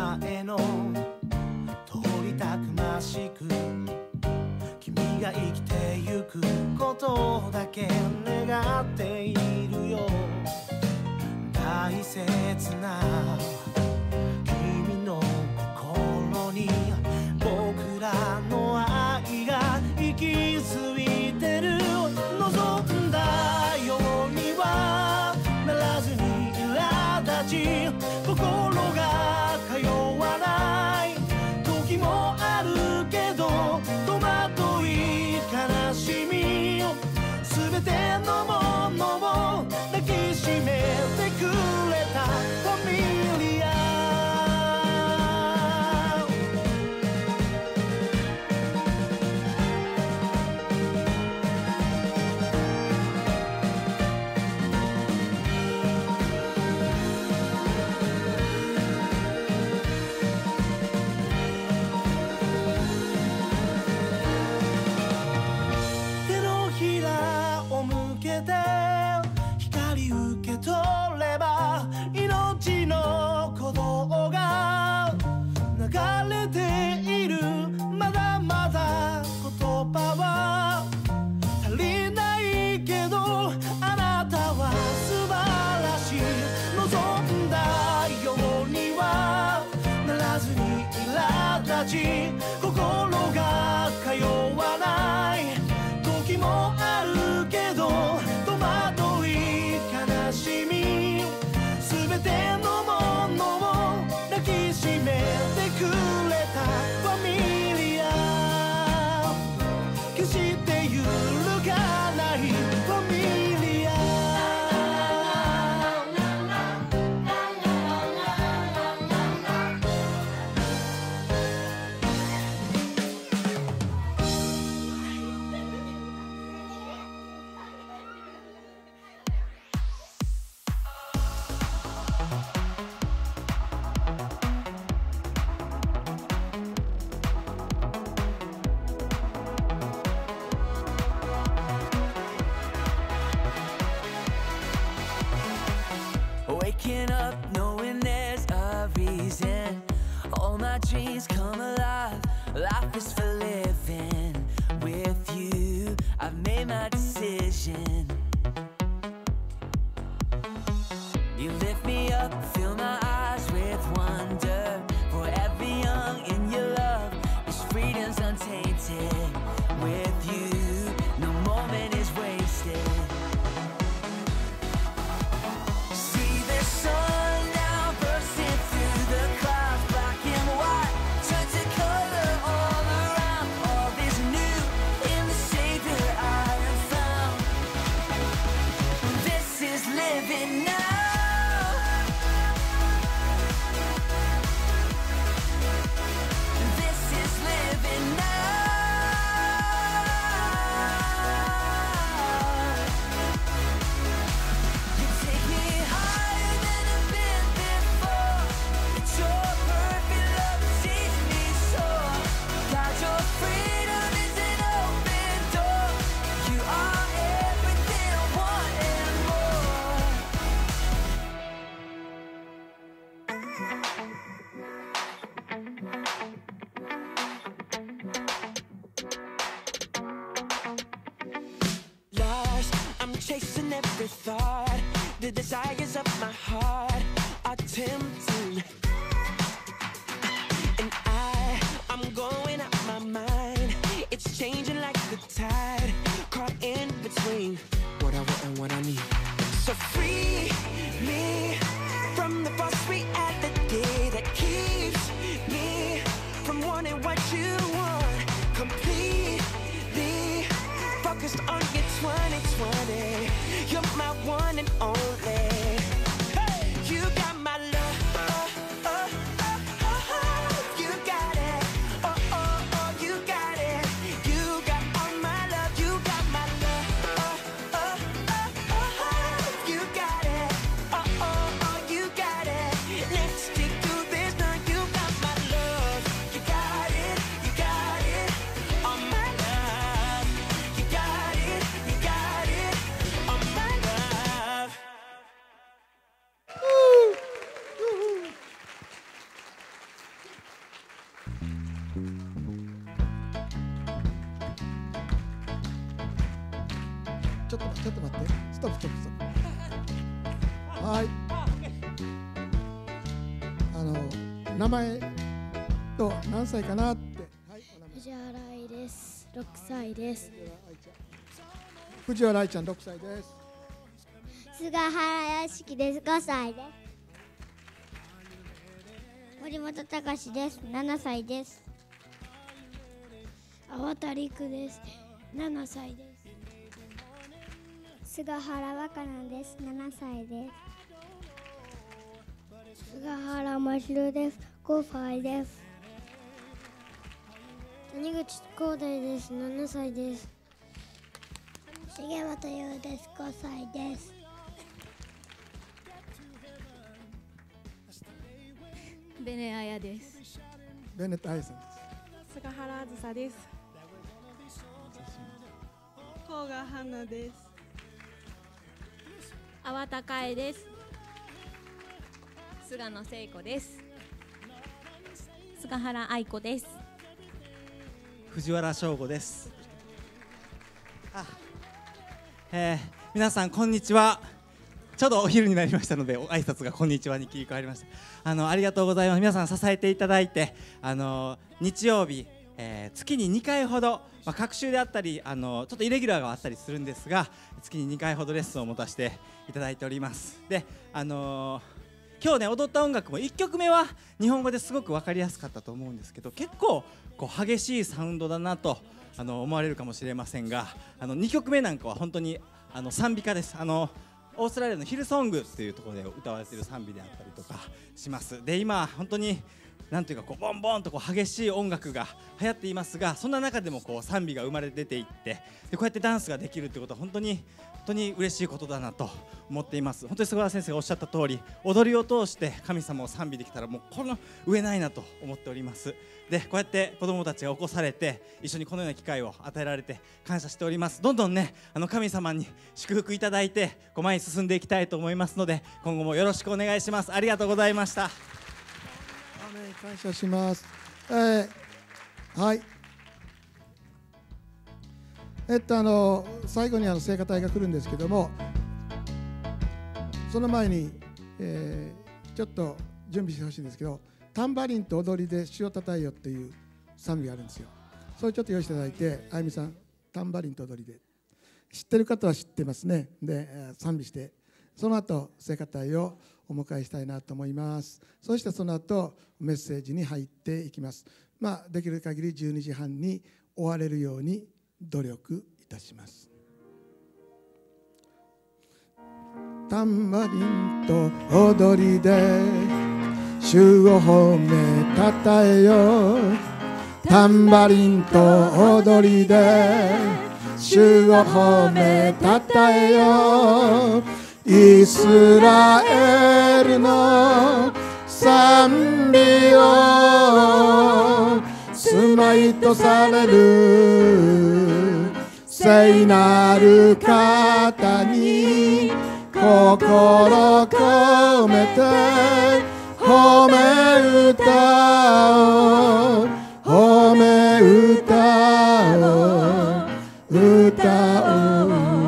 前の通りたくましく君が生きてゆくことだけ願っているよ。大切な君の心に僕らの愛が息づいてる。望んだようにはならずに苛立ち心が通わない時もあるけど戸惑い悲しみ全てのものを抱きしめてくれたファミリア。手のひらを向けて光受け取れば命の鼓動が流れている。まだまだ言葉は足りないけどあなたは素晴らしい。望んだようにはならずに苛立ち心が通わない時もあるけど戸惑い悲しみ全てのものを抱きしめてくれたファミリア。決して揺るがないファミリア。 Waking up knowing there's a reason. All my dreams come alive. Life is for living. With you, I've made my decision. You lift me up, fill my eyes with wonder. Forever young in your love, this freedom's untainted. With you, no moment is wasted. See the sun now bursting through the clouds, black and white, turn to color all around. All is new in the Savior I have found. This is living now. This is living now. You take me higher than I've been before. It's your perfect love that sees me soar. God, your freedom is an open door. You are everything I want and more. Lost, I'm chasing every thought. The desires of my heart are tempting, and I'm going out my mind. It's changing like the tide, caught in between what I want and what I need. So free me from the false reality that keeps me from wanting what you want. Completely focused on your 2020. You're my one and only. Hey, you got my love. You got it. Oh, you got it. You got all my love. You got my love. You got it. Oh, you got it. Let's stick to this now. You got my love. You got it. You got it. All my love. You got it. You got ちょっと待って、ストップ。はい。名前と何歳かなって。はい、 藤原愛です。6歳です。 藤原愛ちゃん6歳です。 菅原良樹です。5歳です。森本隆です。7歳です。粟田陸です。7歳です。菅原若菜です。7歳です。菅原真宙です。5歳です。谷口光大です。7歳です。重本優です。5歳です。 ベネアヤです。 ベネットアヤさんです。 菅原あずさです。甲賀花です。 粟田佳恵です。菅野聖子です。菅原愛子です。 藤原翔吾です。皆さんこんにちは。ちょうどお昼になりましたので挨拶がこんにちはに切り替わりました。ありがとうございます。皆さん支えていただいて日曜日、月に2回ほど、隔週であったりちょっとイレギュラーがあったりするんですが、月に2回ほどレッスンを持たせていただいております。で今日ね踊った音楽も1曲目は日本語ですごく分かりやすかったと思うんですけど、結構こう激しいサウンドだなと思われるかもしれませんが、2曲目なんかは本当に賛美歌です。オーストラリアのヒルソングっていうところで歌われている賛美であったりとかします。で今本当になんていうかこうボンボンとこう激しい音楽が流行っていますが、そんな中でもこう賛美が生まれ出ていって、でこうやってダンスができるってことは本当に嬉しいことだなと思っています。本当に菅原先生がおっしゃった通り、踊りを通して神様を賛美できたらもうこの上ないなと思っております。でこうやって子どもたちが起こされて一緒にこのような機会を与えられて感謝しております。どんどんね神様に祝福いただいてこう前に進んでいきたいと思いますので、今後もよろしくお願いします。ありがとうございました。 感謝します。はい。最後に聖歌隊が来るんですけども、その前に、ちょっと準備してほしいんですけど、タンバリンと踊りで主をたたえよっていう賛美があるんですよ。それちょっと用意していただいて、あゆみさんタンバリンと踊りで、知ってる方は知ってますね。で賛美して、その後聖歌隊をお迎えしたいなと思います。そしてその後メッセージに入っていきます。できる限り12時半に終われるように努力いたします。タンバリンと踊りで主を褒めたたえよ。タンバリンと踊りで主を褒めたたえよ。イスラエルの賛美を住まいとされる聖なる方に心込めて褒め歌を褒め歌を歌おう。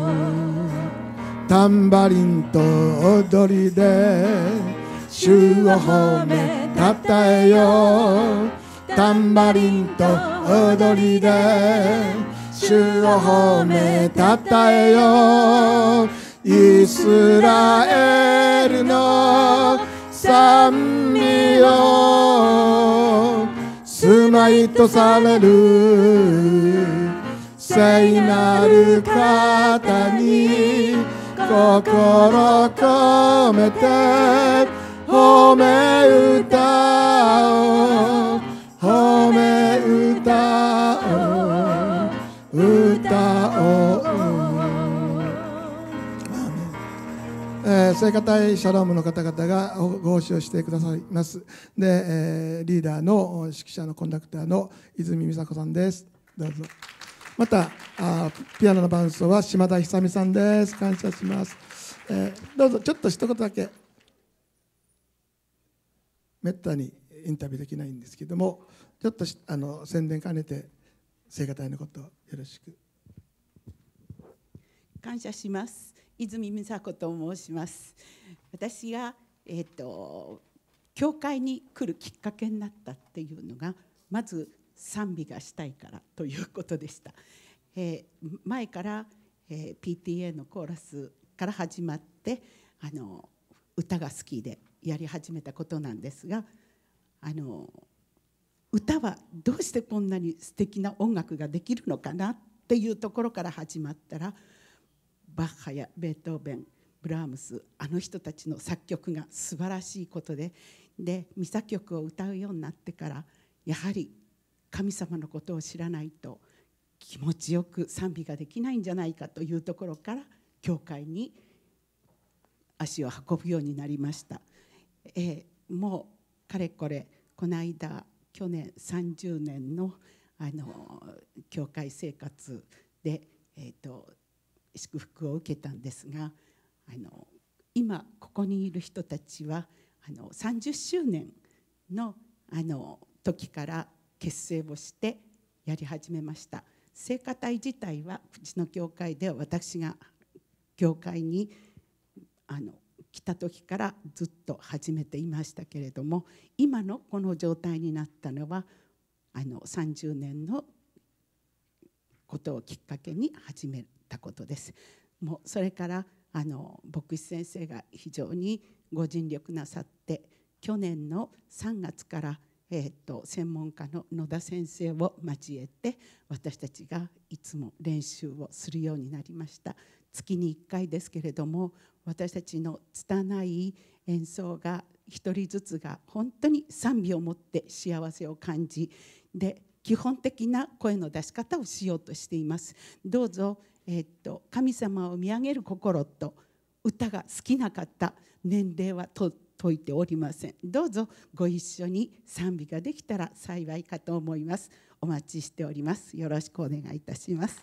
タンバリンと踊りで主を褒めたたえよ。タンバリンと踊りで主を褒めたたえよ。イスラエルの賛美を住まいとされる聖なる方に心込めて褒め歌を褒め歌を歌おう。聖歌隊シャロームの方々がご奉仕をしてくださいます。で、リーダーの指揮者のコンダクターの泉美佐子さんです。どうぞ。またピアノの伴奏は島田久美さんです。感謝します。どうぞちょっと一言だけ。めったにインタビューできないんですけども、ちょっと宣伝兼ねて聖歌隊のことをよろしく。 感謝します。泉美佐子と申します。私が教会に来るきっかけになったっていうのが、まず賛美がしたいからということでした。前から、PTA のコーラスから始まって歌が好きでやり始めたことなんですが、歌はどうしてこんなに素敵な音楽ができるのかなっていうところから始まったら、バッハやベートーベン、ブラームス、あの人たちの作曲が素晴らしいことで、ミサ曲を歌うようになってから、やはり神様のことを知らないと気持ちよく賛美ができないんじゃないかというところから教会に足を運ぶようになりました。もうかれこれこの間去年30年の教会生活で、祝福を受けたんですが、今ここにいる人たちは30周年の時から結成をしてやり始めました。聖歌隊自体はうちの教会では私が教会に来た時からずっと始めていましたけれども、今のこの状態になったのは30年のことをきっかけに始めたことです。もうそれから牧師先生が非常にご尽力なさって、去年の3月から専門家の野田先生を交えて私たちがいつも練習をするようになりました。月に1回ですけれども、私たちの拙い演奏が一人ずつが本当に賛美を持って幸せを感じで、基本的な声の出し方をしようとしています。どうぞ、神様を見上げる心と歌が好きな方、年齢は説いておりません。どうぞご一緒に賛美ができたら幸いかと思います。お待ちしております。よろしくお願いいたします。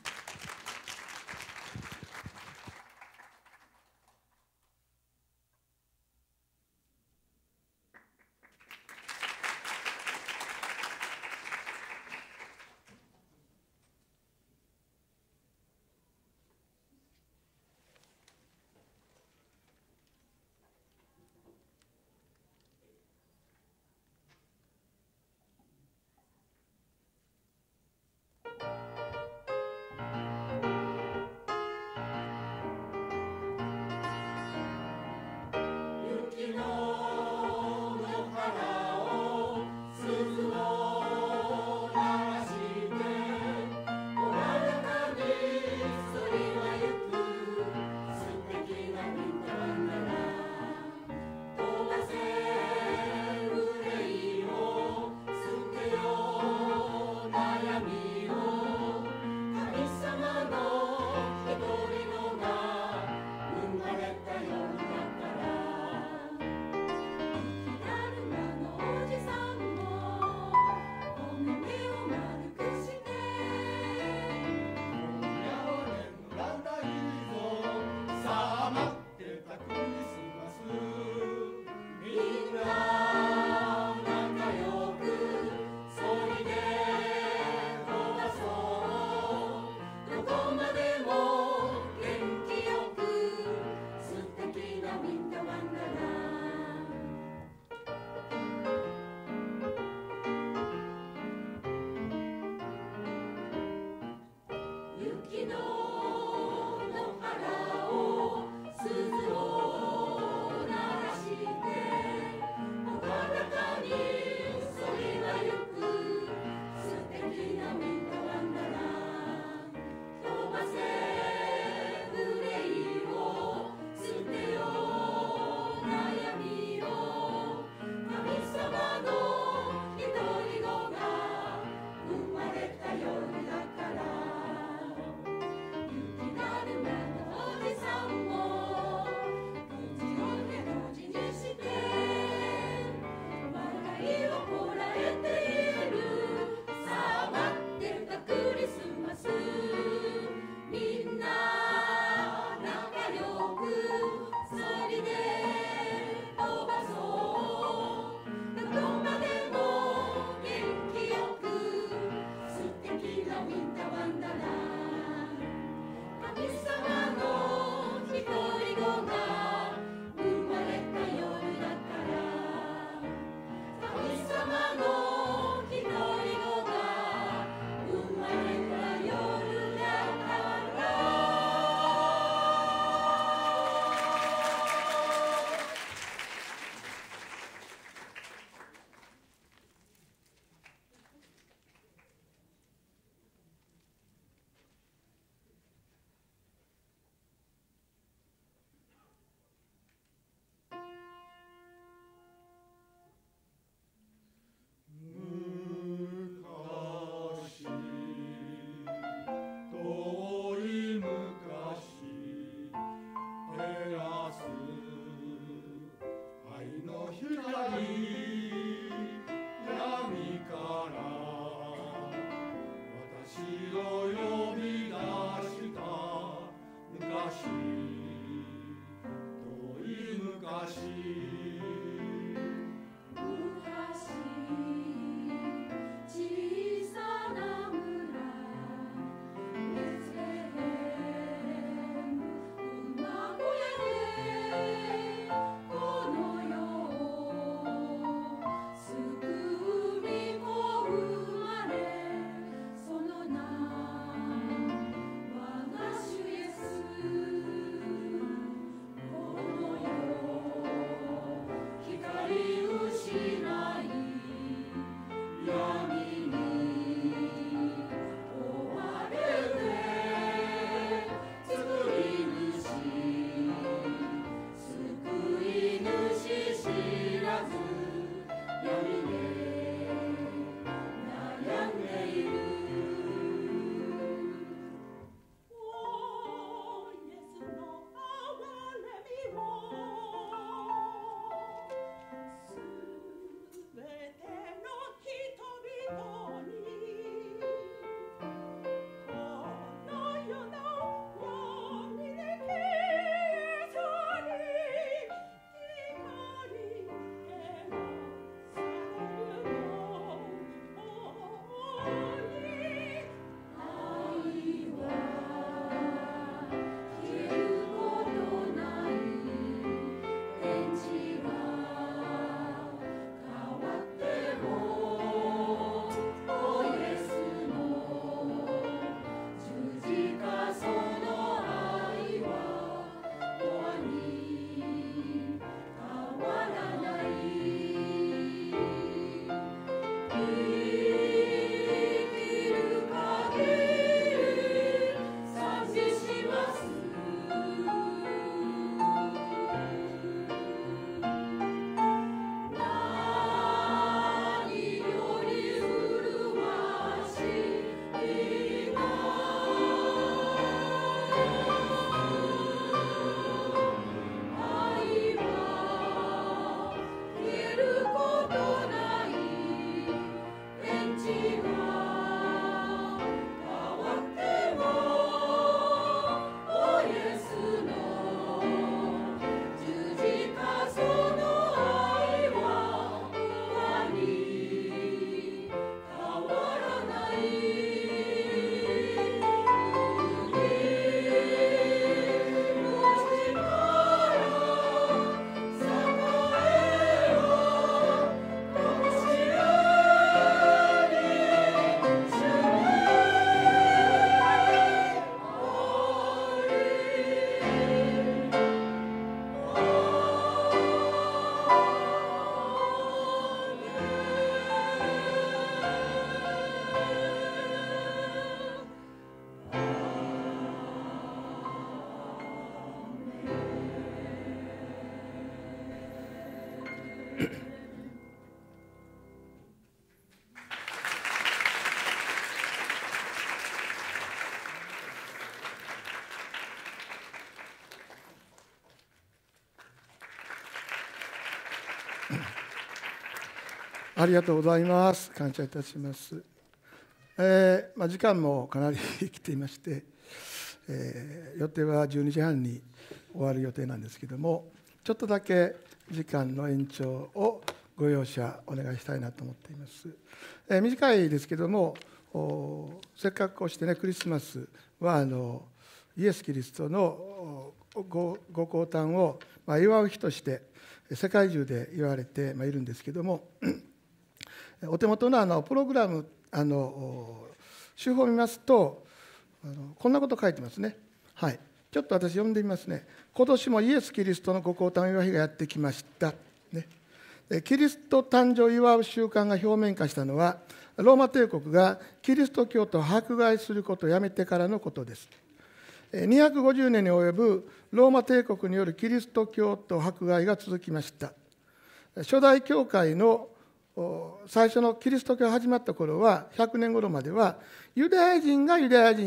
ありがとうございます。感謝いたします。時間もかなり来ていまして、予定は12時半に終わる予定なんですけども、ちょっとだけ時間の延長をご容赦お願いしたいなと思っています。短いですけども、せっかくこうしてね、クリスマスはイエス・キリストのご降誕を祝う日として世界中で言われているんですけども、お手元のプログラム手法を見ますとこんなこと書いてますね。はい、ちょっと私読んでみますね。今年もイエス・キリストのご降誕を祝う日がやってきました、ね。キリスト誕生を祝う習慣が表面化したのはローマ帝国がキリスト教徒を迫害することをやめてからのことです。250年に及ぶローマ帝国によるキリスト教徒迫害が続きました。初代教会の最初のキリスト教が始まった頃は100年頃まではユダヤ人の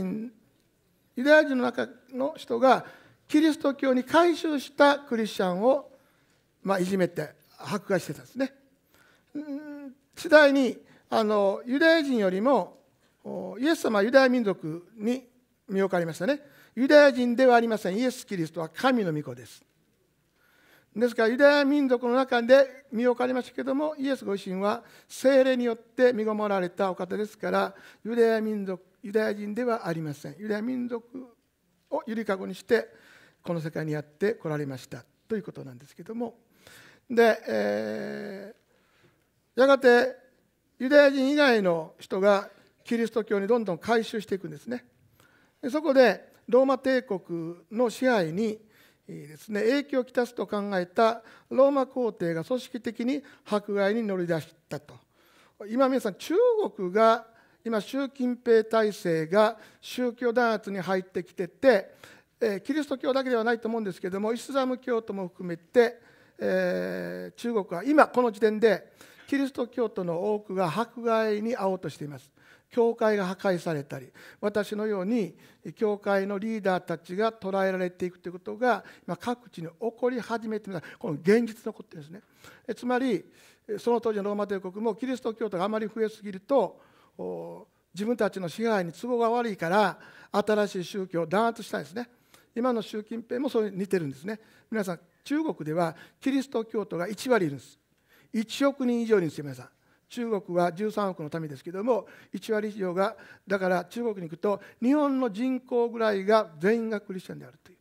中の人がキリスト教に改宗したクリスチャンをいじめて迫害してたんですね。次第にユダヤ人よりもイエス様はユダヤ民族に身を借りましたね。ユダヤ人ではありません。イエス・キリストは神の御子です。ですからユダヤ民族の中で身を借りましたけども、イエスご自身は聖霊によって身ごもられたお方ですから、ユダヤ人ではありません。ユダヤ民族をゆりかごにしてこの世界にやって来られましたということなんですけども、で、やがてユダヤ人以外の人がキリスト教にどんどん改宗していくんですね。そこでローマ帝国の支配にですね、影響をきたすと考えたローマ皇帝が組織的に迫害に乗り出したと。今皆さん、中国が今習近平体制が宗教弾圧に入ってきてて、キリスト教だけではないと思うんですけれども、イスラム教徒も含めて、中国は今この時点でキリスト教徒の多くが迫害に遭おうとしています。教会が破壊されたり、私のように教会のリーダーたちが捕らえられていくということが今各地に起こり始めています。この現実のことですね。つまりその当時のローマ帝国もキリスト教徒があまり増えすぎると自分たちの支配に都合が悪いから新しい宗教を弾圧したいですね。今の習近平もそれに似てるんですね。皆さん、中国ではキリスト教徒が1割いるんです。1億人以上いるんですよ。皆さん、中国は13億の民ですけれども、1割以上が、だから中国に行くと日本の人口ぐらいが全員がクリスチャンであるという、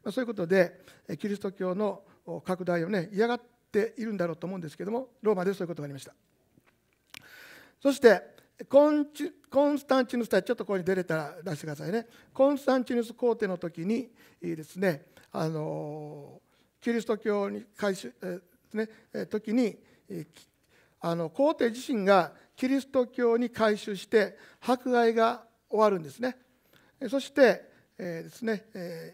そういうことでキリスト教の拡大をね嫌がっているんだろうと思うんですけれども、ローマでそういうことがありました。そしてコンスタンチヌス隊、ちょっとここに出れたら出してくださいね。コンスタンチヌス皇帝の時にですね、キリスト教に改宗時に皇帝自身がキリスト教に改宗して迫害が終わるんですね。そしてですね、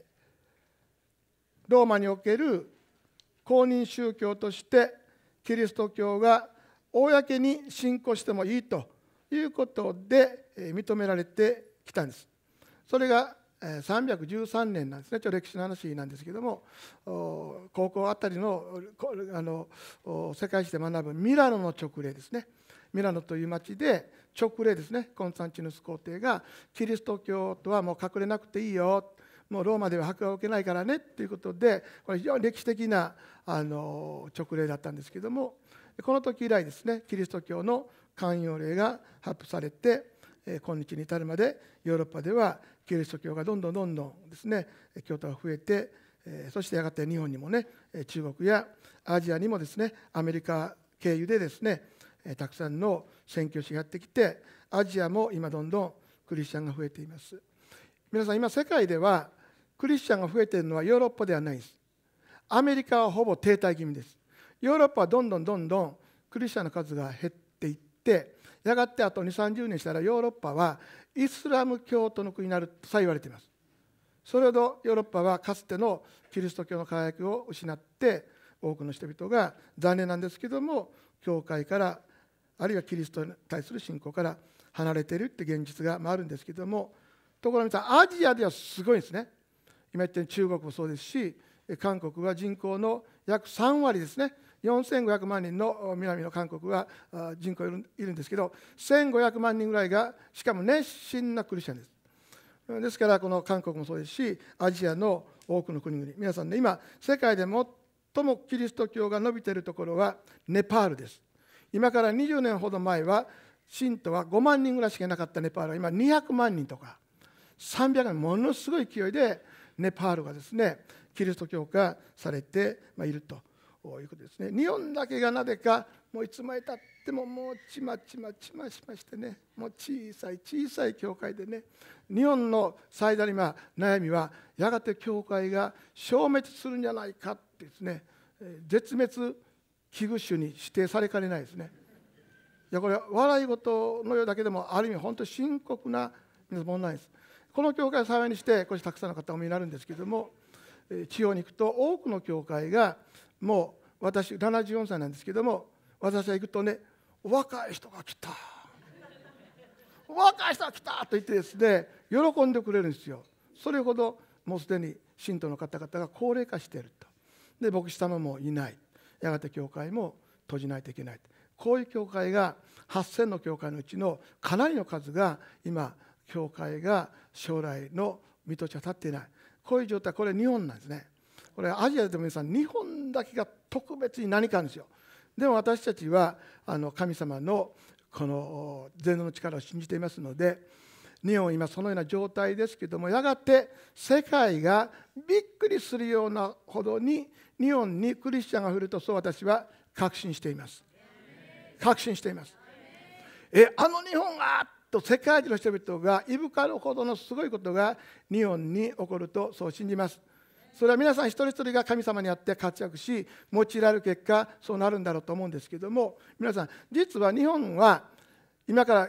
ローマにおける公認宗教としてキリスト教が公に信仰してもいいということで認められてきたんです。それが313年なんですね。ちょっと歴史の話なんですけども、高校あたりの世界史で学ぶミラノの勅令ですね。ミラノという町で勅令ですね。コンスタンチヌス皇帝がキリスト教とはもう隠れなくていいよ、もうローマでは迫害を受けないからねということで、これ非常に歴史的な勅令だったんですけども、この時以来ですね、キリスト教の寛容令が発布されて、今日に至るまでヨーロッパではキリスト教がどんどんですね、教徒が増えて、そしてやがて日本にもね、中国やアジアにもですね、アメリカ経由でですね、たくさんの宣教師がやってきて、アジアも今どんどんクリスチャンが増えています。皆さん、今世界ではクリスチャンが増えているのはヨーロッパではないです。アメリカはほぼ停滞気味です。ヨーロッパはどんどんクリスチャンの数が減っていって、やがてあと2、30年したらヨーロッパはイスラム教徒の国になるとさえ言われています。それほどヨーロッパはかつてのキリスト教の輝きを失って、多くの人々が残念なんですけども教会からあるいはキリストに対する信仰から離れているって現実があるんですけども、ところが皆さん、アジアではすごいですね。今言ったように中国もそうですし、韓国は人口の約3割ですね、 4500万人の南の韓国は人口いるんですけど、1500万人ぐらいがしかも熱心なクリスチャンです。ですからこの韓国もそうですし、アジアの多くの国々、皆さんね、今世界で最もキリスト教が伸びているところはネパールです。今から20年ほど前は信徒は5万人ぐらいしかいなかったネパールは今200万人とか300万人、ものすごい勢いでネパールがですね、キリスト教化されているということですね。日本だけがなぜかもういつまでたってももうちましましてね、もう小さい教会でね、日本の最大の悩みはやがて教会が消滅するんじゃないかってですね、絶滅危惧種に指定されかねないですね。いやこれ笑い事のようだけでもある意味本当に深刻な問題です。この教会を幸いにしてこれたくさんの方お見えになるんですけれども、地方に行くと多くの教会がもう私74歳なんですけども、私が行くとね、若い人が来たと言ってですね、喜んでくれるんですよ。それほどもうすでに信徒の方々が高齢化していると。で牧師様もいない、やがて教会も閉じないといけない、こういう教会が8000の教会のうちのかなりの数が今教会が将来の見通しが立っていない、こういう状態。これ日本なんですね。これアジアでも皆さん日本だけが特別に何かあるんですよ。でも私たちは神様のこの全能の力を信じていますので、日本は今そのような状態ですけども、やがて世界がびっくりするようなほどに日本にクリスチャンが降ると、そう私は確信しています。確信しています。日本がと世界中の人々がいぶかるほどのすごいことが日本に起こるとそう信じます。それは皆さん一人一人が神様にあって活躍し用いられる結果そうなるんだろうと思うんですけども、皆さん実は日本は今から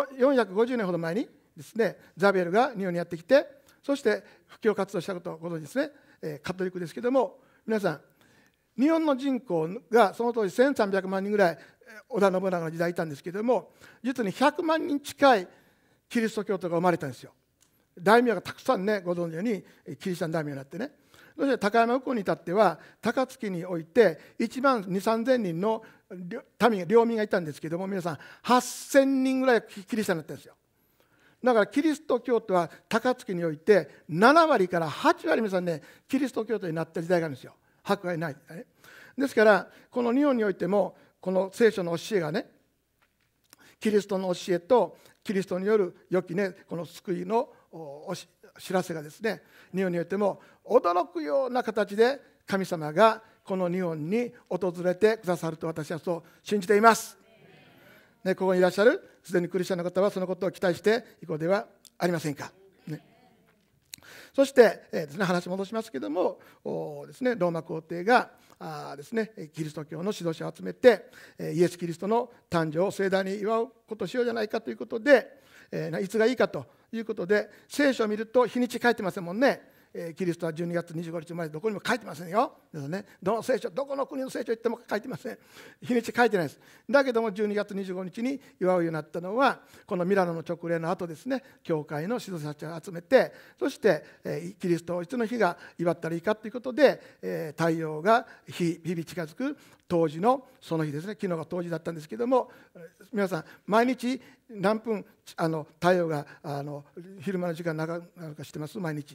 450年ほど前にですね、ザビエルが日本にやってきて、そして布教活動したことをご存知ですね。カトリックですけども、皆さん日本の人口がその当時1300万人ぐらい織田信長の時代いたんですけども、実に100万人近いキリスト教徒が生まれたんですよ。大名がたくさんね、ご存知のようにキリシタン大名になってね。そして高山右近に至っては高槻において1万2、3000人の領民がいたんですけども、皆さん8000人ぐらいキリシタンになったんですよ。だからキリスト教徒は高槻において7割から8割皆さんね、キリスト教徒になった時代があるんですよ。迫害ない、ね。ですからこの日本においてもこの聖書の教えがね、キリストの教えとキリストによる良きね、この救いの知らせがですね、日本においても驚くような形で神様がこの日本に訪れてくださると私はそう信じています。ね、ここにいらっしゃるすでにクリスチャンの方はそのことを期待していこうではありませんか。ね、そしてですね、話戻しますけどもですね、ローマ皇帝がですね、キリスト教の指導者を集めてイエス・キリストの誕生を盛大に祝うことをしようじゃないかということで、いつがいいかということで、聖書を見ると日にち書いてませんもんね。キリストは12月25日までどこにも書いてませんよ。ですね、どの聖書、どこの国の聖書言っても書いてません。日にち書いてないです。だけども12月25日に祝うようになったのは、このミラノの勅令の後ですね、教会の指導者たちを集めて、そしてキリストをいつの日が祝ったらいいかということで、太陽が日々近づく当時のその日ですね、昨日が当時だったんですけども、皆さん毎日何分太陽が昼間の時間長くなるか知ってます？毎日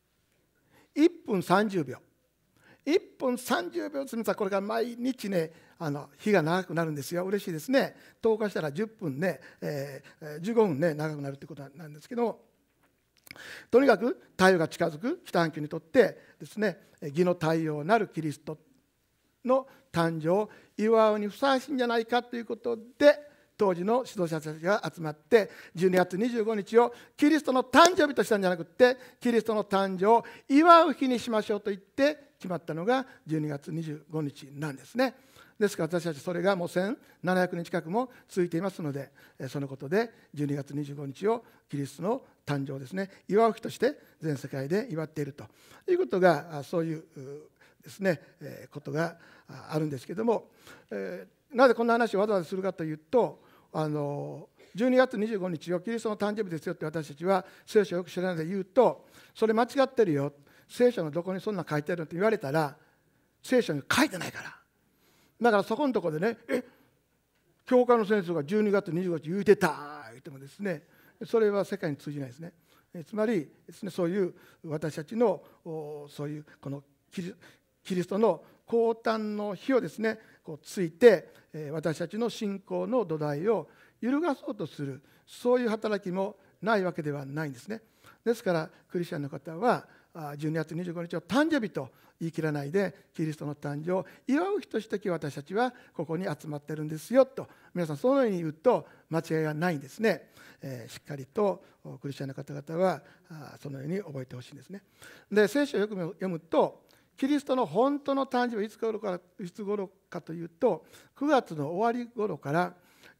1分30秒。1分30秒すみません、これが毎日ね、日が長くなるんですよ。嬉しいですね。10日したら10分ね、15分ね、長くなるということなんですけども、とにかく太陽が近づく北半球にとってですね、義の太陽なるキリストの誕生を祝うにふさわしいんじゃないかということで、当時の指導者たちが集まって12月25日をキリストの誕生日としたんじゃなくて、キリストの誕生を祝う日にしましょうと言って決まったのが12月25日なんですね。ですから私たちそれがもう1700年近くも続いていますので、そのことで12月25日をキリストの誕生をですね、祝う日として全世界で祝っているということが、そういうですね、ことがあるんですけども、なぜこんな話をわざわざするかというと、12月25日をキリストの誕生日ですよって私たちは聖書をよく知らないで言うと、それ間違ってるよ、聖書のどこにそんな書いてあるのって言われたら、聖書に書いてないから。 だからそこのところでね、教会の先生が12月25日言うてた言ってもですね、それは世界に通じないですね。つまりですね、そういう私たちのそういうこのキリストの降誕の日をですね、こうついて私たちの信仰の土台を揺るがそうとする、そういう働きもないわけではないんですね。ですからクリスチャンの方は12月25日を誕生日と言い切らないで、キリストの誕生を祝う日として私たちはここに集まってるんですよと、皆さんそのように言うと間違いがないんですね。しっかりとクリスチャンの方々はそのように覚えてほしいんですね。で、聖書をよく読むと、キリストの本当の誕生日はいつ頃かというと、9月の終わり頃から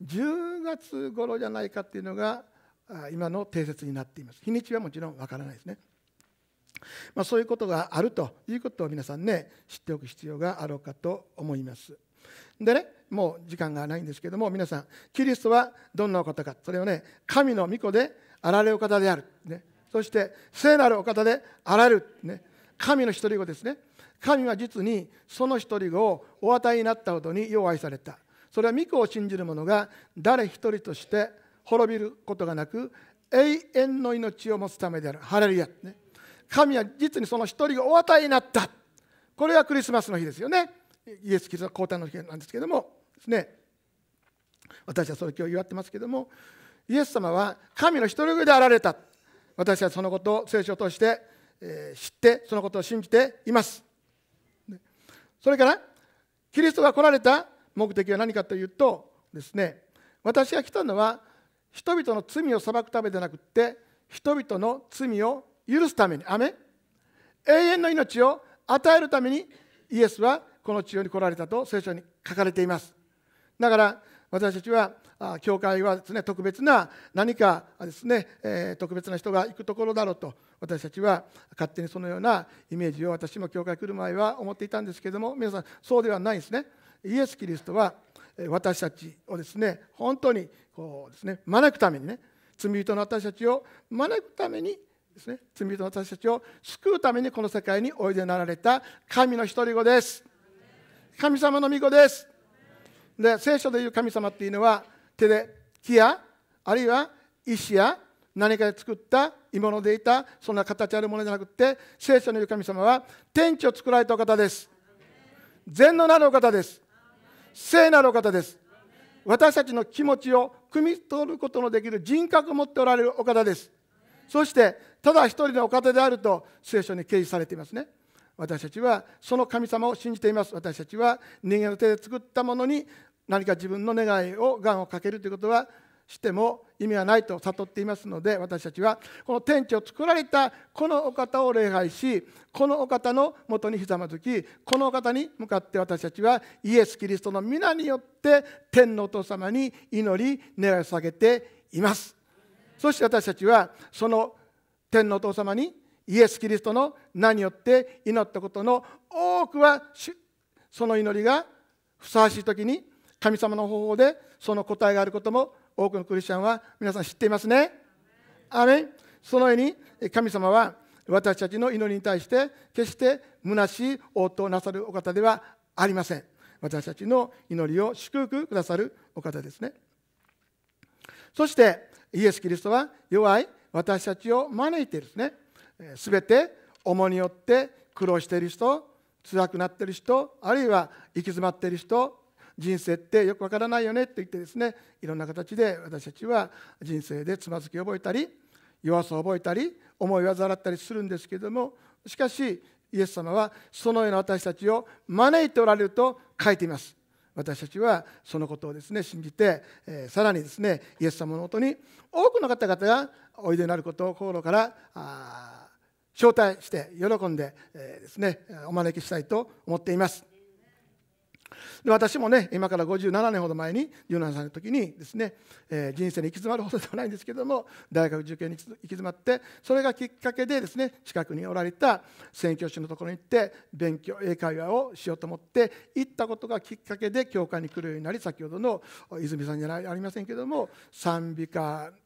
10月頃じゃないかっていうのが今の定説になっています。日にちはもちろんわからないですね。そういうことがあるということを皆さんね、知っておく必要があろうかと思います。でね、もう時間がないんですけども、皆さんキリストはどんなお方か、それをね、神の御子であられるお方である、ね、そして聖なるお方であられる、ね、神の一人子ですね。神は実にその一人子をお与えになったほどによう愛された。それは御子を信じる者が誰一人として滅びることがなく永遠の命を持つためである。ハレルヤ、ね、神は実にその一人がお与えになった。これはクリスマスの日ですよね。イエス・キリストの降誕の日なんですけどもですね、私はそれ今日祝ってますけども、イエス様は神の一人子であられた。私はそのことを聖書を通して知ってそのことを信じています。それからキリストが来られた目的は何かというとですね、私が来たのは人々の罪を裁くためでなくて、人々の罪を許すために、アメン、永遠の命を与えるためにイエスはこの地上に来られたと聖書に書かれています。だから私たちは教会はですね、特別な何かですね、特別な人が行くところだろうと私たちは勝手にそのようなイメージを私も教会来る前は思っていたんですけれども、皆さんそうではないんですね。イエス・キリストは私たちをですね、本当にこうですね、招くためにね、罪人の私たちを招くためにですね、罪人の私たちを救うためにこの世界においでになられた神の一人子です。神様の御子です。で、聖書でいう神様っていうのは手で木やあるいは石や何かで作った鋳物でいたそんな形あるものじゃなくて、聖書の言う神様は天地を作られたお方です。全能なるお方です。聖なるお方です。私たちの気持ちを汲み取ることのできる人格を持っておられるお方です。そしてただ一人のお方であると聖書に掲示されていますね。私たちはその神様を信じています。私たちは人間の手で作ったものに何か自分の願いを願をかけるということはしても意味はないと悟っていますので、私たちはこの天地を作られたこのお方を礼拝し、このお方のもとにひざまずき、このお方に向かって私たちはイエス・キリストの皆によって天のお父様に祈り願いを下げています。そして私たちはその天のお父様にイエス・キリストの名によって祈ったことの多くは、その祈りがふさわしい時に神様の方法でその答えがあることも多くのクリスチャンは皆さん知っていますね。アーメン。そのように神様は私たちの祈りに対して決して虚しい応答をなさるお方ではありません。私たちの祈りを祝福くださるお方ですね。そしてイエス・キリストは弱い私たちを招いてですね、すべて重荷によって苦労している人、辛くなっている人、あるいは行き詰まっている人、人生ってよくわからないよねって言ってですね、いろんな形で私たちは人生でつまずきを覚えたり、弱さを覚えたり、思い煩ったりするんですけれども、しかしイエス様はそのような私たちを招いておられると書いています。私たちはそのことをですね信じて、さらにですねイエス様のもとに多くの方々がおいでになることを心から招待して喜んでですねお招きしたいと思っています。で、私もね今から57年ほど前に17歳の時にですね、人生に行き詰まるほどではないんですけども大学受験に行き詰まって、それがきっかけでですね近くにおられた宣教師のところに行って勉強英会話をしようと思って行ったことがきっかけで教会に来るようになり、先ほどの泉さんじゃありませんけども賛美歌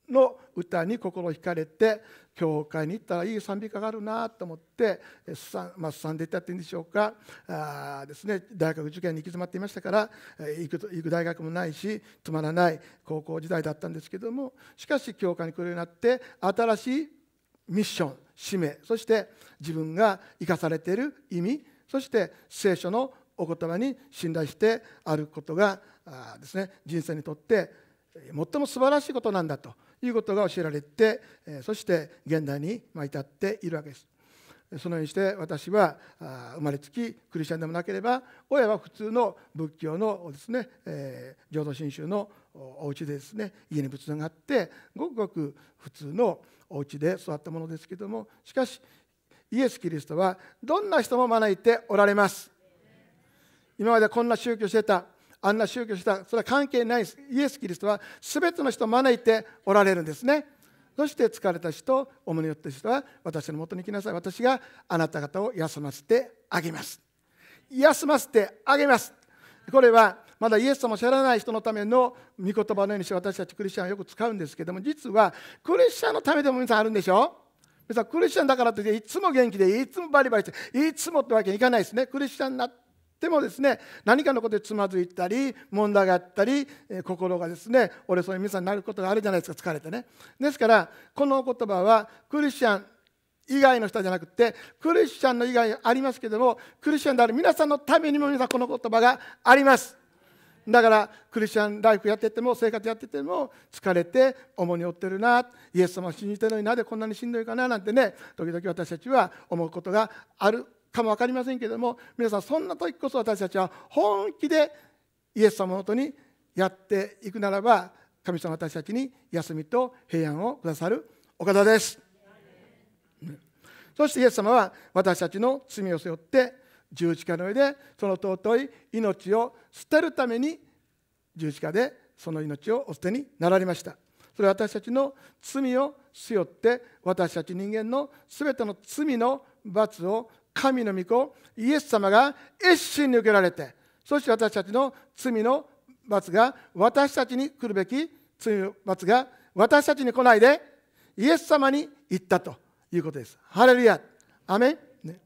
の歌に心惹かれて、教会に行ったらいい賛美歌があるなと思ってすさんでいったっていうんでしょうか。ですね、大学受験に行き詰まっていましたから、行く大学もないしつまらない高校時代だったんですけども、しかし教会に来るようになって新しいミッション、使命、そして自分が生かされている意味、そして聖書のお言葉に信頼してあることがですね、人生にとって最も素晴らしいことなんだということが教えられて、そして現代に至っているわけです。そのようにして私は生まれつきクリスチャンでもなければ、親は普通の仏教のですね、浄土真宗のお家でですね、家に仏壇があってごくごく普通のお家で育ったものですけども、しかしイエス・キリストはどんな人も招いておられます。今までこんな宗教してた、あんな宗教した、それは関係ないです。イエス・キリストは全ての人を招いておられるんですね。そして疲れた人、重荷を負った人は私のもとに来なさい。私があなた方を休ませてあげます。休ませてあげます。これはまだイエス様を知らない人のための御言葉のようにして私たちクリスチャンはよく使うんですけども、実はクリスチャンのためでも皆さんあるんでしょ。皆さんクリスチャンだからといっていつも元気でいつもバリバリしていつもってわけにいかないですね。クリスチャンになってもですね、何かのことでつまずいたり問題があったり、心がですね折れそうに皆さんになることがあるじゃないですか、疲れてね。ですからこの言葉はクリスチャン以外の人じゃなくて、クリスチャンの以外ありますけども、クリスチャンである皆さんのためにも皆さんこの言葉があります。だからクリスチャンライフやってても生活やってても疲れて重荷を負ってるな、イエス様を信じてるのになぜこんなにしんどいかななんてね、時々私たちは思うことがあるかも分かりませんけども、皆さんそんな時こそ私たちは本気でイエス様のもとにやっていくならば、神様は私たちに休みと平安をくださるお方です。そしてイエス様は私たちの罪を背負って十字架の上でその尊い命を捨てるために十字架でその命をお捨てになられました。それは私たちの罪を背負って私たち人間のすべての罪の罰を神の御子イエス様が一心に受けられて、そして私たちの罪の罰が私たちに来るべき罪の罰が私たちに来ないでイエス様に行ったということです。ハレルヤ、アメン。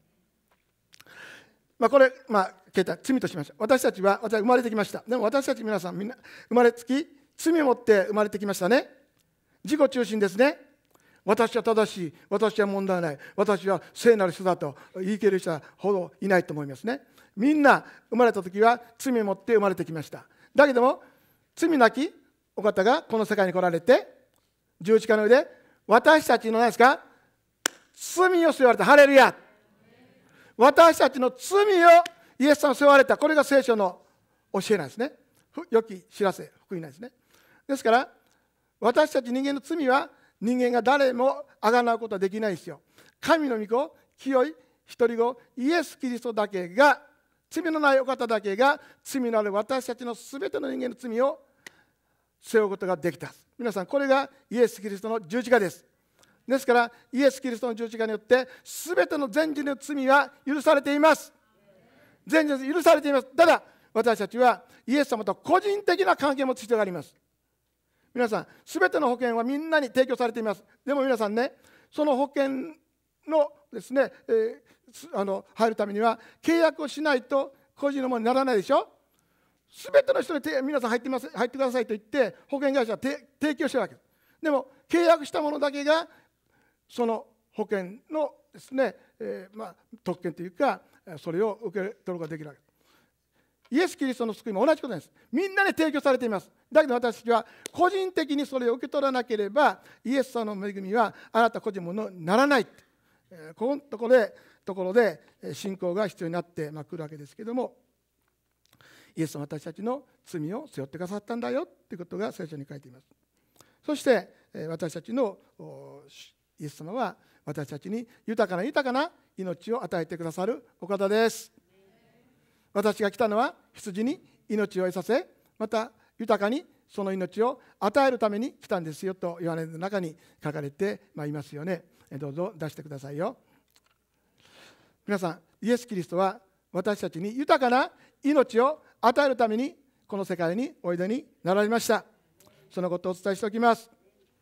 これ、罪としました。私たちは生まれてきました。でも私たち皆さんみんな生まれつき罪を持って生まれてきましたね。自己中心ですね。私は正しい、私は問題ない、私は聖なる人だと言い切る人はほどいないと思いますね。みんな生まれた時は罪を持って生まれてきました。だけども罪なきお方がこの世界に来られて十字架の上で私たちの何ですか、罪を背負われた。ハレルヤ。私たちの罪をイエス様が背負われた。これが聖書の教えなんですね。良き知らせ、福音なんですね。ですから私たち人間の罪は人間が誰もあがなうことはできないんですよ。神の御子、清い一人子イエス・キリストだけが、罪のないお方だけが罪のある私たちのすべての人間の罪を背負うことができた。皆さんこれがイエス・キリストの十字架です。ですからイエス・キリストの十字架によって全ての全人の罪は許されています。全人許されています。ただ私たちはイエス様と個人的な関係を持つ必要があります。皆さん全ての保険はみんなに提供されています。でも皆さんね、その保険のですね、入るためには契約をしないと個人のものにならないでしょ。全ての人に皆さん入ってくださいと言って保険会社は提供してるわけです。でも契約したものだけがその保険のですね、特権というかそれを受け取ることができるわけです。イエス・キリストの救いも同じことなんです。みんなに提供されています。だけど私たちは個人的にそれを受け取らなければイエス様の恵みはあなた個人のものにならない。このところで信仰が必要になってくるわけですけども、イエス様は私たちの罪を背負ってくださったんだよということが聖書に書いています。そして私たちのイエス様は私たちに豊かな命を与えてくださるお方です。私が来たのは羊に命を得させ、また豊かにその命を与えるために来たんですよとヨハネの中に書かれていますよね。どうぞ出してくださいよ。皆さん、イエス・キリストは私たちに豊かな命を与えるためにこの世界においでになられました。そのことをお伝えしておきます。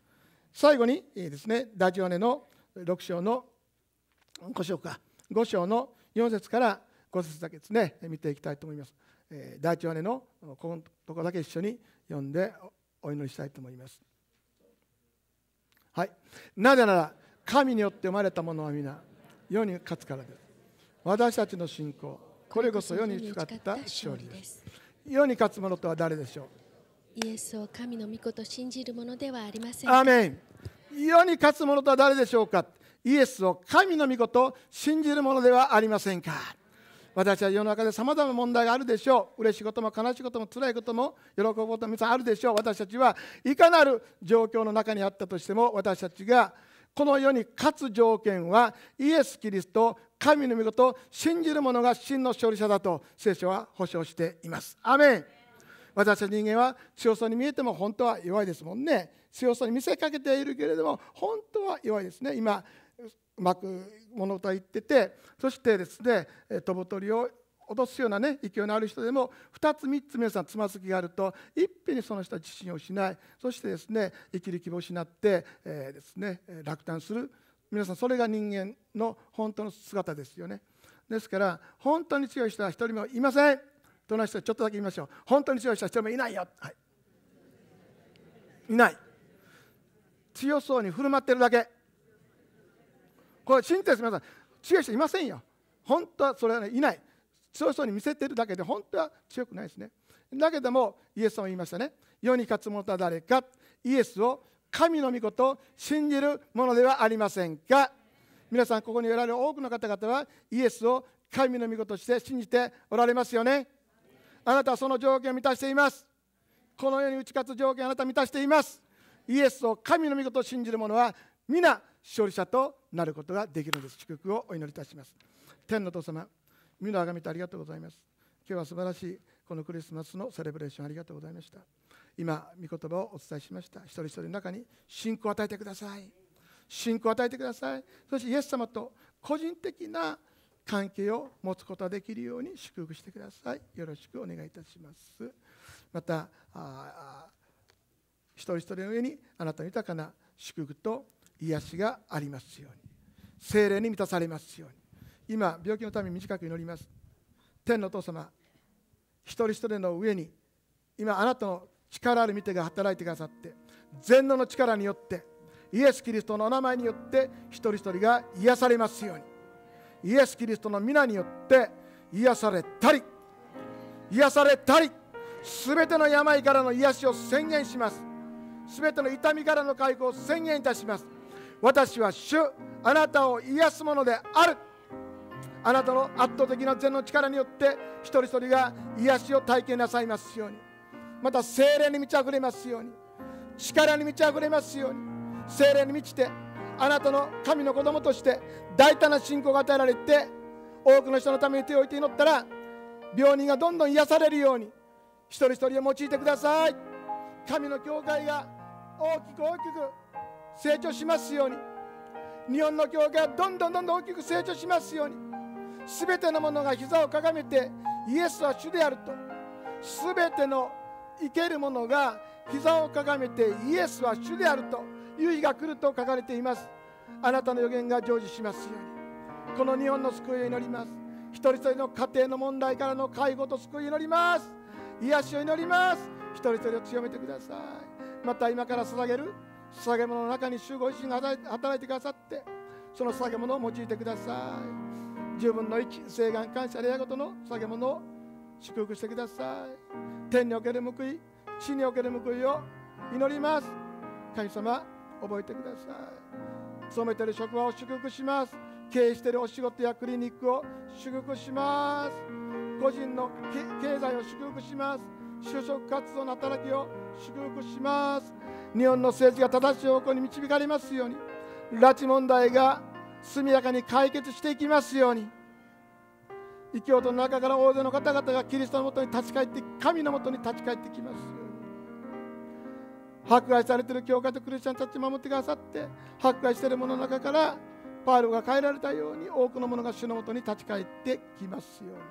最後にですね、第一ヨハネの6章の5章の4節から5節だけですね、見ていきたいと思います。第一ヨハネのこのところだけ一緒に読んでお祈りしたいと思います。はい。なぜなら神によって生まれたものは皆世に勝つからです。私たちの信仰、これこそ世に誓った勝利です。世に勝つ者とは誰でしょう？ イエスを神の御子と信じる者ではありません。 アーメン。世に勝つ者とは誰でしょうか？イエスを神の御子と信じる者ではありませんか？私は世の中でさまざまな問題があるでしょう。嬉しいことも悲しいことも辛いことも喜ぶことも皆さんあるでしょう。私たちはいかなる状況の中にあったとしても、私たちがこの世に勝つ条件はイエス・キリスト、神の御子と信じる者が真の勝利者だと聖書は保証しています。アーメン。私たち人間は強そうに見えても本当は弱いですもんね。強そうに見せかけているけれども本当は弱いですね。今うまく物事は言ってて、そしてですね、飛ぶ鳥を脅すようなね、勢いのある人でも2つ3つ皆さんつまずきがあるといっぺんにその人は自信を失い、そしてですね、生きる希望を失ってですね、落胆する。皆さんそれが人間の本当の姿ですよね。ですから本当に強い人は一人もいません。隣の人ちょっとだけ言いましょう。本当に強い人は一人もいないよ、はい、いない。強そうに振る舞ってるだけ。これ真実です。皆さん強い人いませんよ。本当はそれは、ね、いない。強そうに見せてるだけで本当は強くないですね。だけどもイエス様は言いましたね。世に勝つ者とは誰か。イエスを神の御子と信じるものではありませんか。皆さんここにおられる多くの方々はイエスを神の御子として信じておられますよね。あなたはその条件を満たしています。この世に打ち勝つ条件をあなたは満たしています。イエスを神の御子と信じる者は皆勝利者となることができるのです。祝福をお祈りいたします。天のお父様、皆をあがめてありがとうございます。今日は素晴らしいこのクリスマスのセレブレーションありがとうございました。今御言葉をお伝えしました。一人一人の中に信仰を与えてください。信仰を与えてください。そしてイエス様と個人的な関係を持つことができるように祝福してください。よろしくお願いいたします。また一人一人の上にあなたの豊かな祝福と癒しがありますように、聖霊に満たされますように。今病気のために短く祈ります。天のお父様、一人一人の上に今あなたの力ある御手が働いてくださって、全能の力によってイエス・キリストのお名前によって一人一人が癒されますように。イエス・キリストの皆によって癒されたりすべての病からの癒しを宣言します。すべての痛みからの解放を宣言いたします。私は主、あなたを癒すものである。あなたの圧倒的な全の力によって一人一人が癒しを体験なさいますように。また聖霊に満ち溢れますように、力に満ち溢れますように。聖霊に満ちてあなたの神の子供として大胆な信仰が与えられて、多くの人のために手を置いて祈ったら病人がどんどん癒されるように一人一人を用いてください。神の教会が大きく成長しますように。日本の教会がどんどん大きく成長しますように。すべてのものが膝をかがめてイエスは主であると、すべての生けるものが膝をかがめてイエスは主であるという日が来ると書かれています。あなたの予言が成就しますように。この日本の救いを祈ります。一人一人の家庭の問題からの介護と救いを祈ります。癒しを祈ります。一人一人を強めてください。また今から捧げる捧げ物の中に主ご自身が働いてくださって、その捧げ物を用いてください。10分の1、聖願感謝礼ごとの捧げ物を祝福してください。天における報い、地における報いを祈ります。神様、覚えてください。勤めている職場を祝福します。経営しているお仕事やクリニックを祝福します。個人の経済を祝福します。就職活動の働きを祝福します。日本の政治が正しい方向に導かれますように。拉致問題が速やかに解決していきますように。異教徒の中から大勢の方々がキリストのもとに立ち返って、神のもとに立ち返ってきますように。迫害されている教会とクリスチャンたちを守ってくださって、迫害している者の中からパウロが変えられたように、多くの者が主のもとに立ち返ってきますように。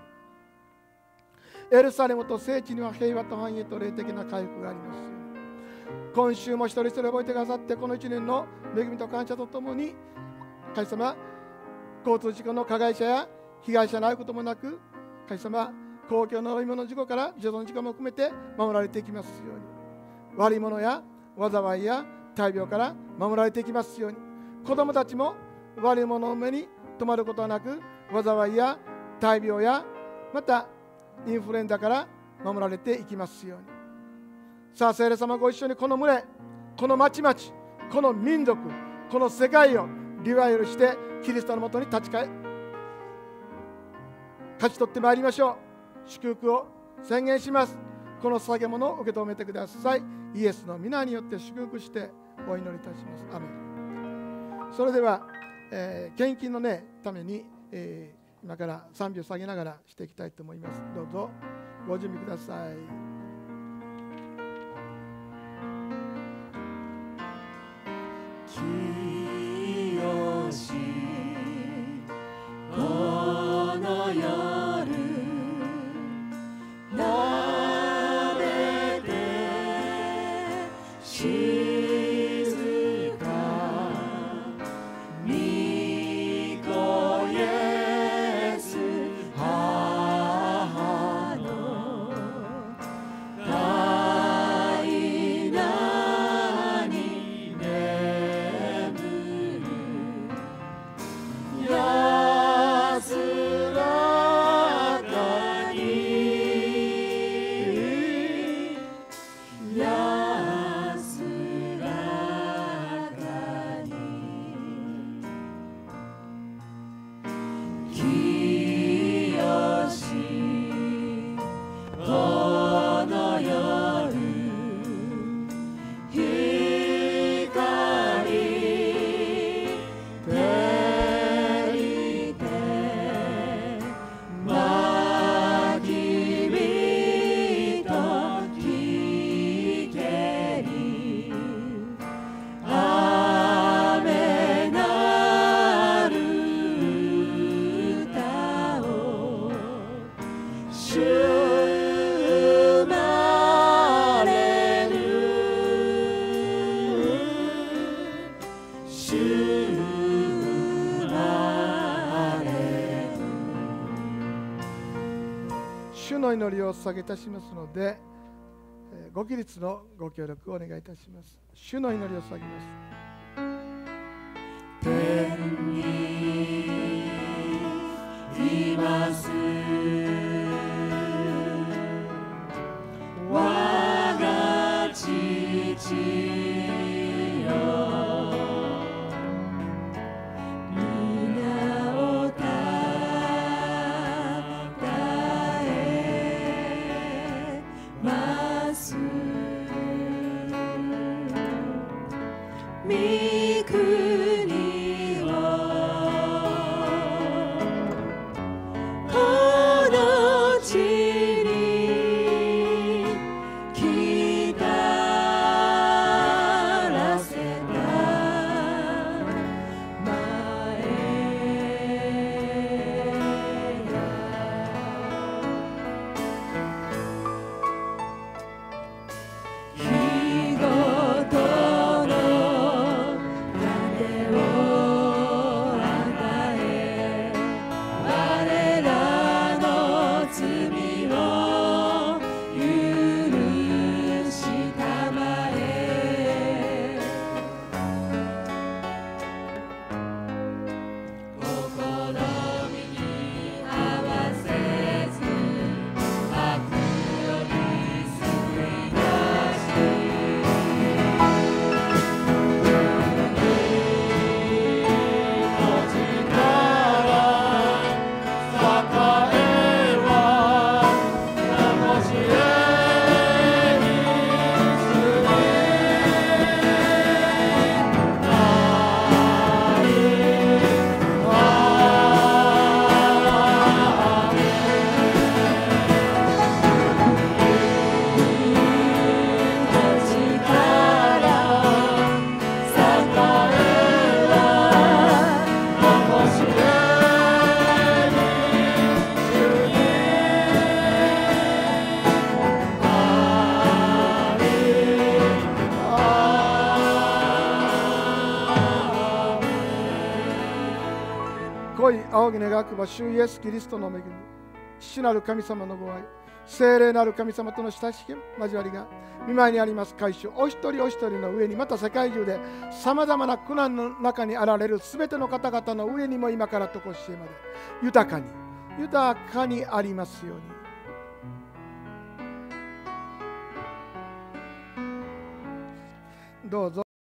エルサレムと聖地には平和と繁栄と霊的な回復がありますように。 今週も一人一人覚えてくださって、この1年の恵みと感謝とともに、神様、交通事故の加害者や被害者の会うこともなく、神様、公共の飲み物事故から自動の事故も含めて守られていきますように、悪いものや災いや大病から守られていきますように、子どもたちも悪いものの目に止まることはなく、災いや大病やまたインフルエンザから守られていきますように。さあ、聖霊様ご一緒にこの群れ、この町々、この民族、この世界をリバイバルしてキリストのもとに立ち勝ち取ってまいりましょう。祝福を宣言します。この捧げ物を受け止めてください。イエスの皆によって祝福してお祈りいたします。アメン。それでは、献金のために、今から賛美を下げながらしていきたいと思います。どうぞご準備ください。 清しこの夜なめて静かにこイエス母の大なに眠る安らかに安らかに清しこの夜光照りてまきびと聞けり雨なる歌を主なれる主なれる。 主の祈りをお捧げいたしますので、ご起立のご協力をお願いいたします。主の祈りを捧げます。 天にいます我が父よ、皆をたたえます。御国をこの地に来たらせたまえや。日ごとの種仰ぎ願くば主イエスキリストの恵み、父なる神様のご愛、聖霊なる神様との親しき交わりが御前にあります会衆お一人お一人の上に、また世界中でさまざまな苦難の中にあられるすべての方々の上にも今からとこしえまで豊かにありますように。どうぞ。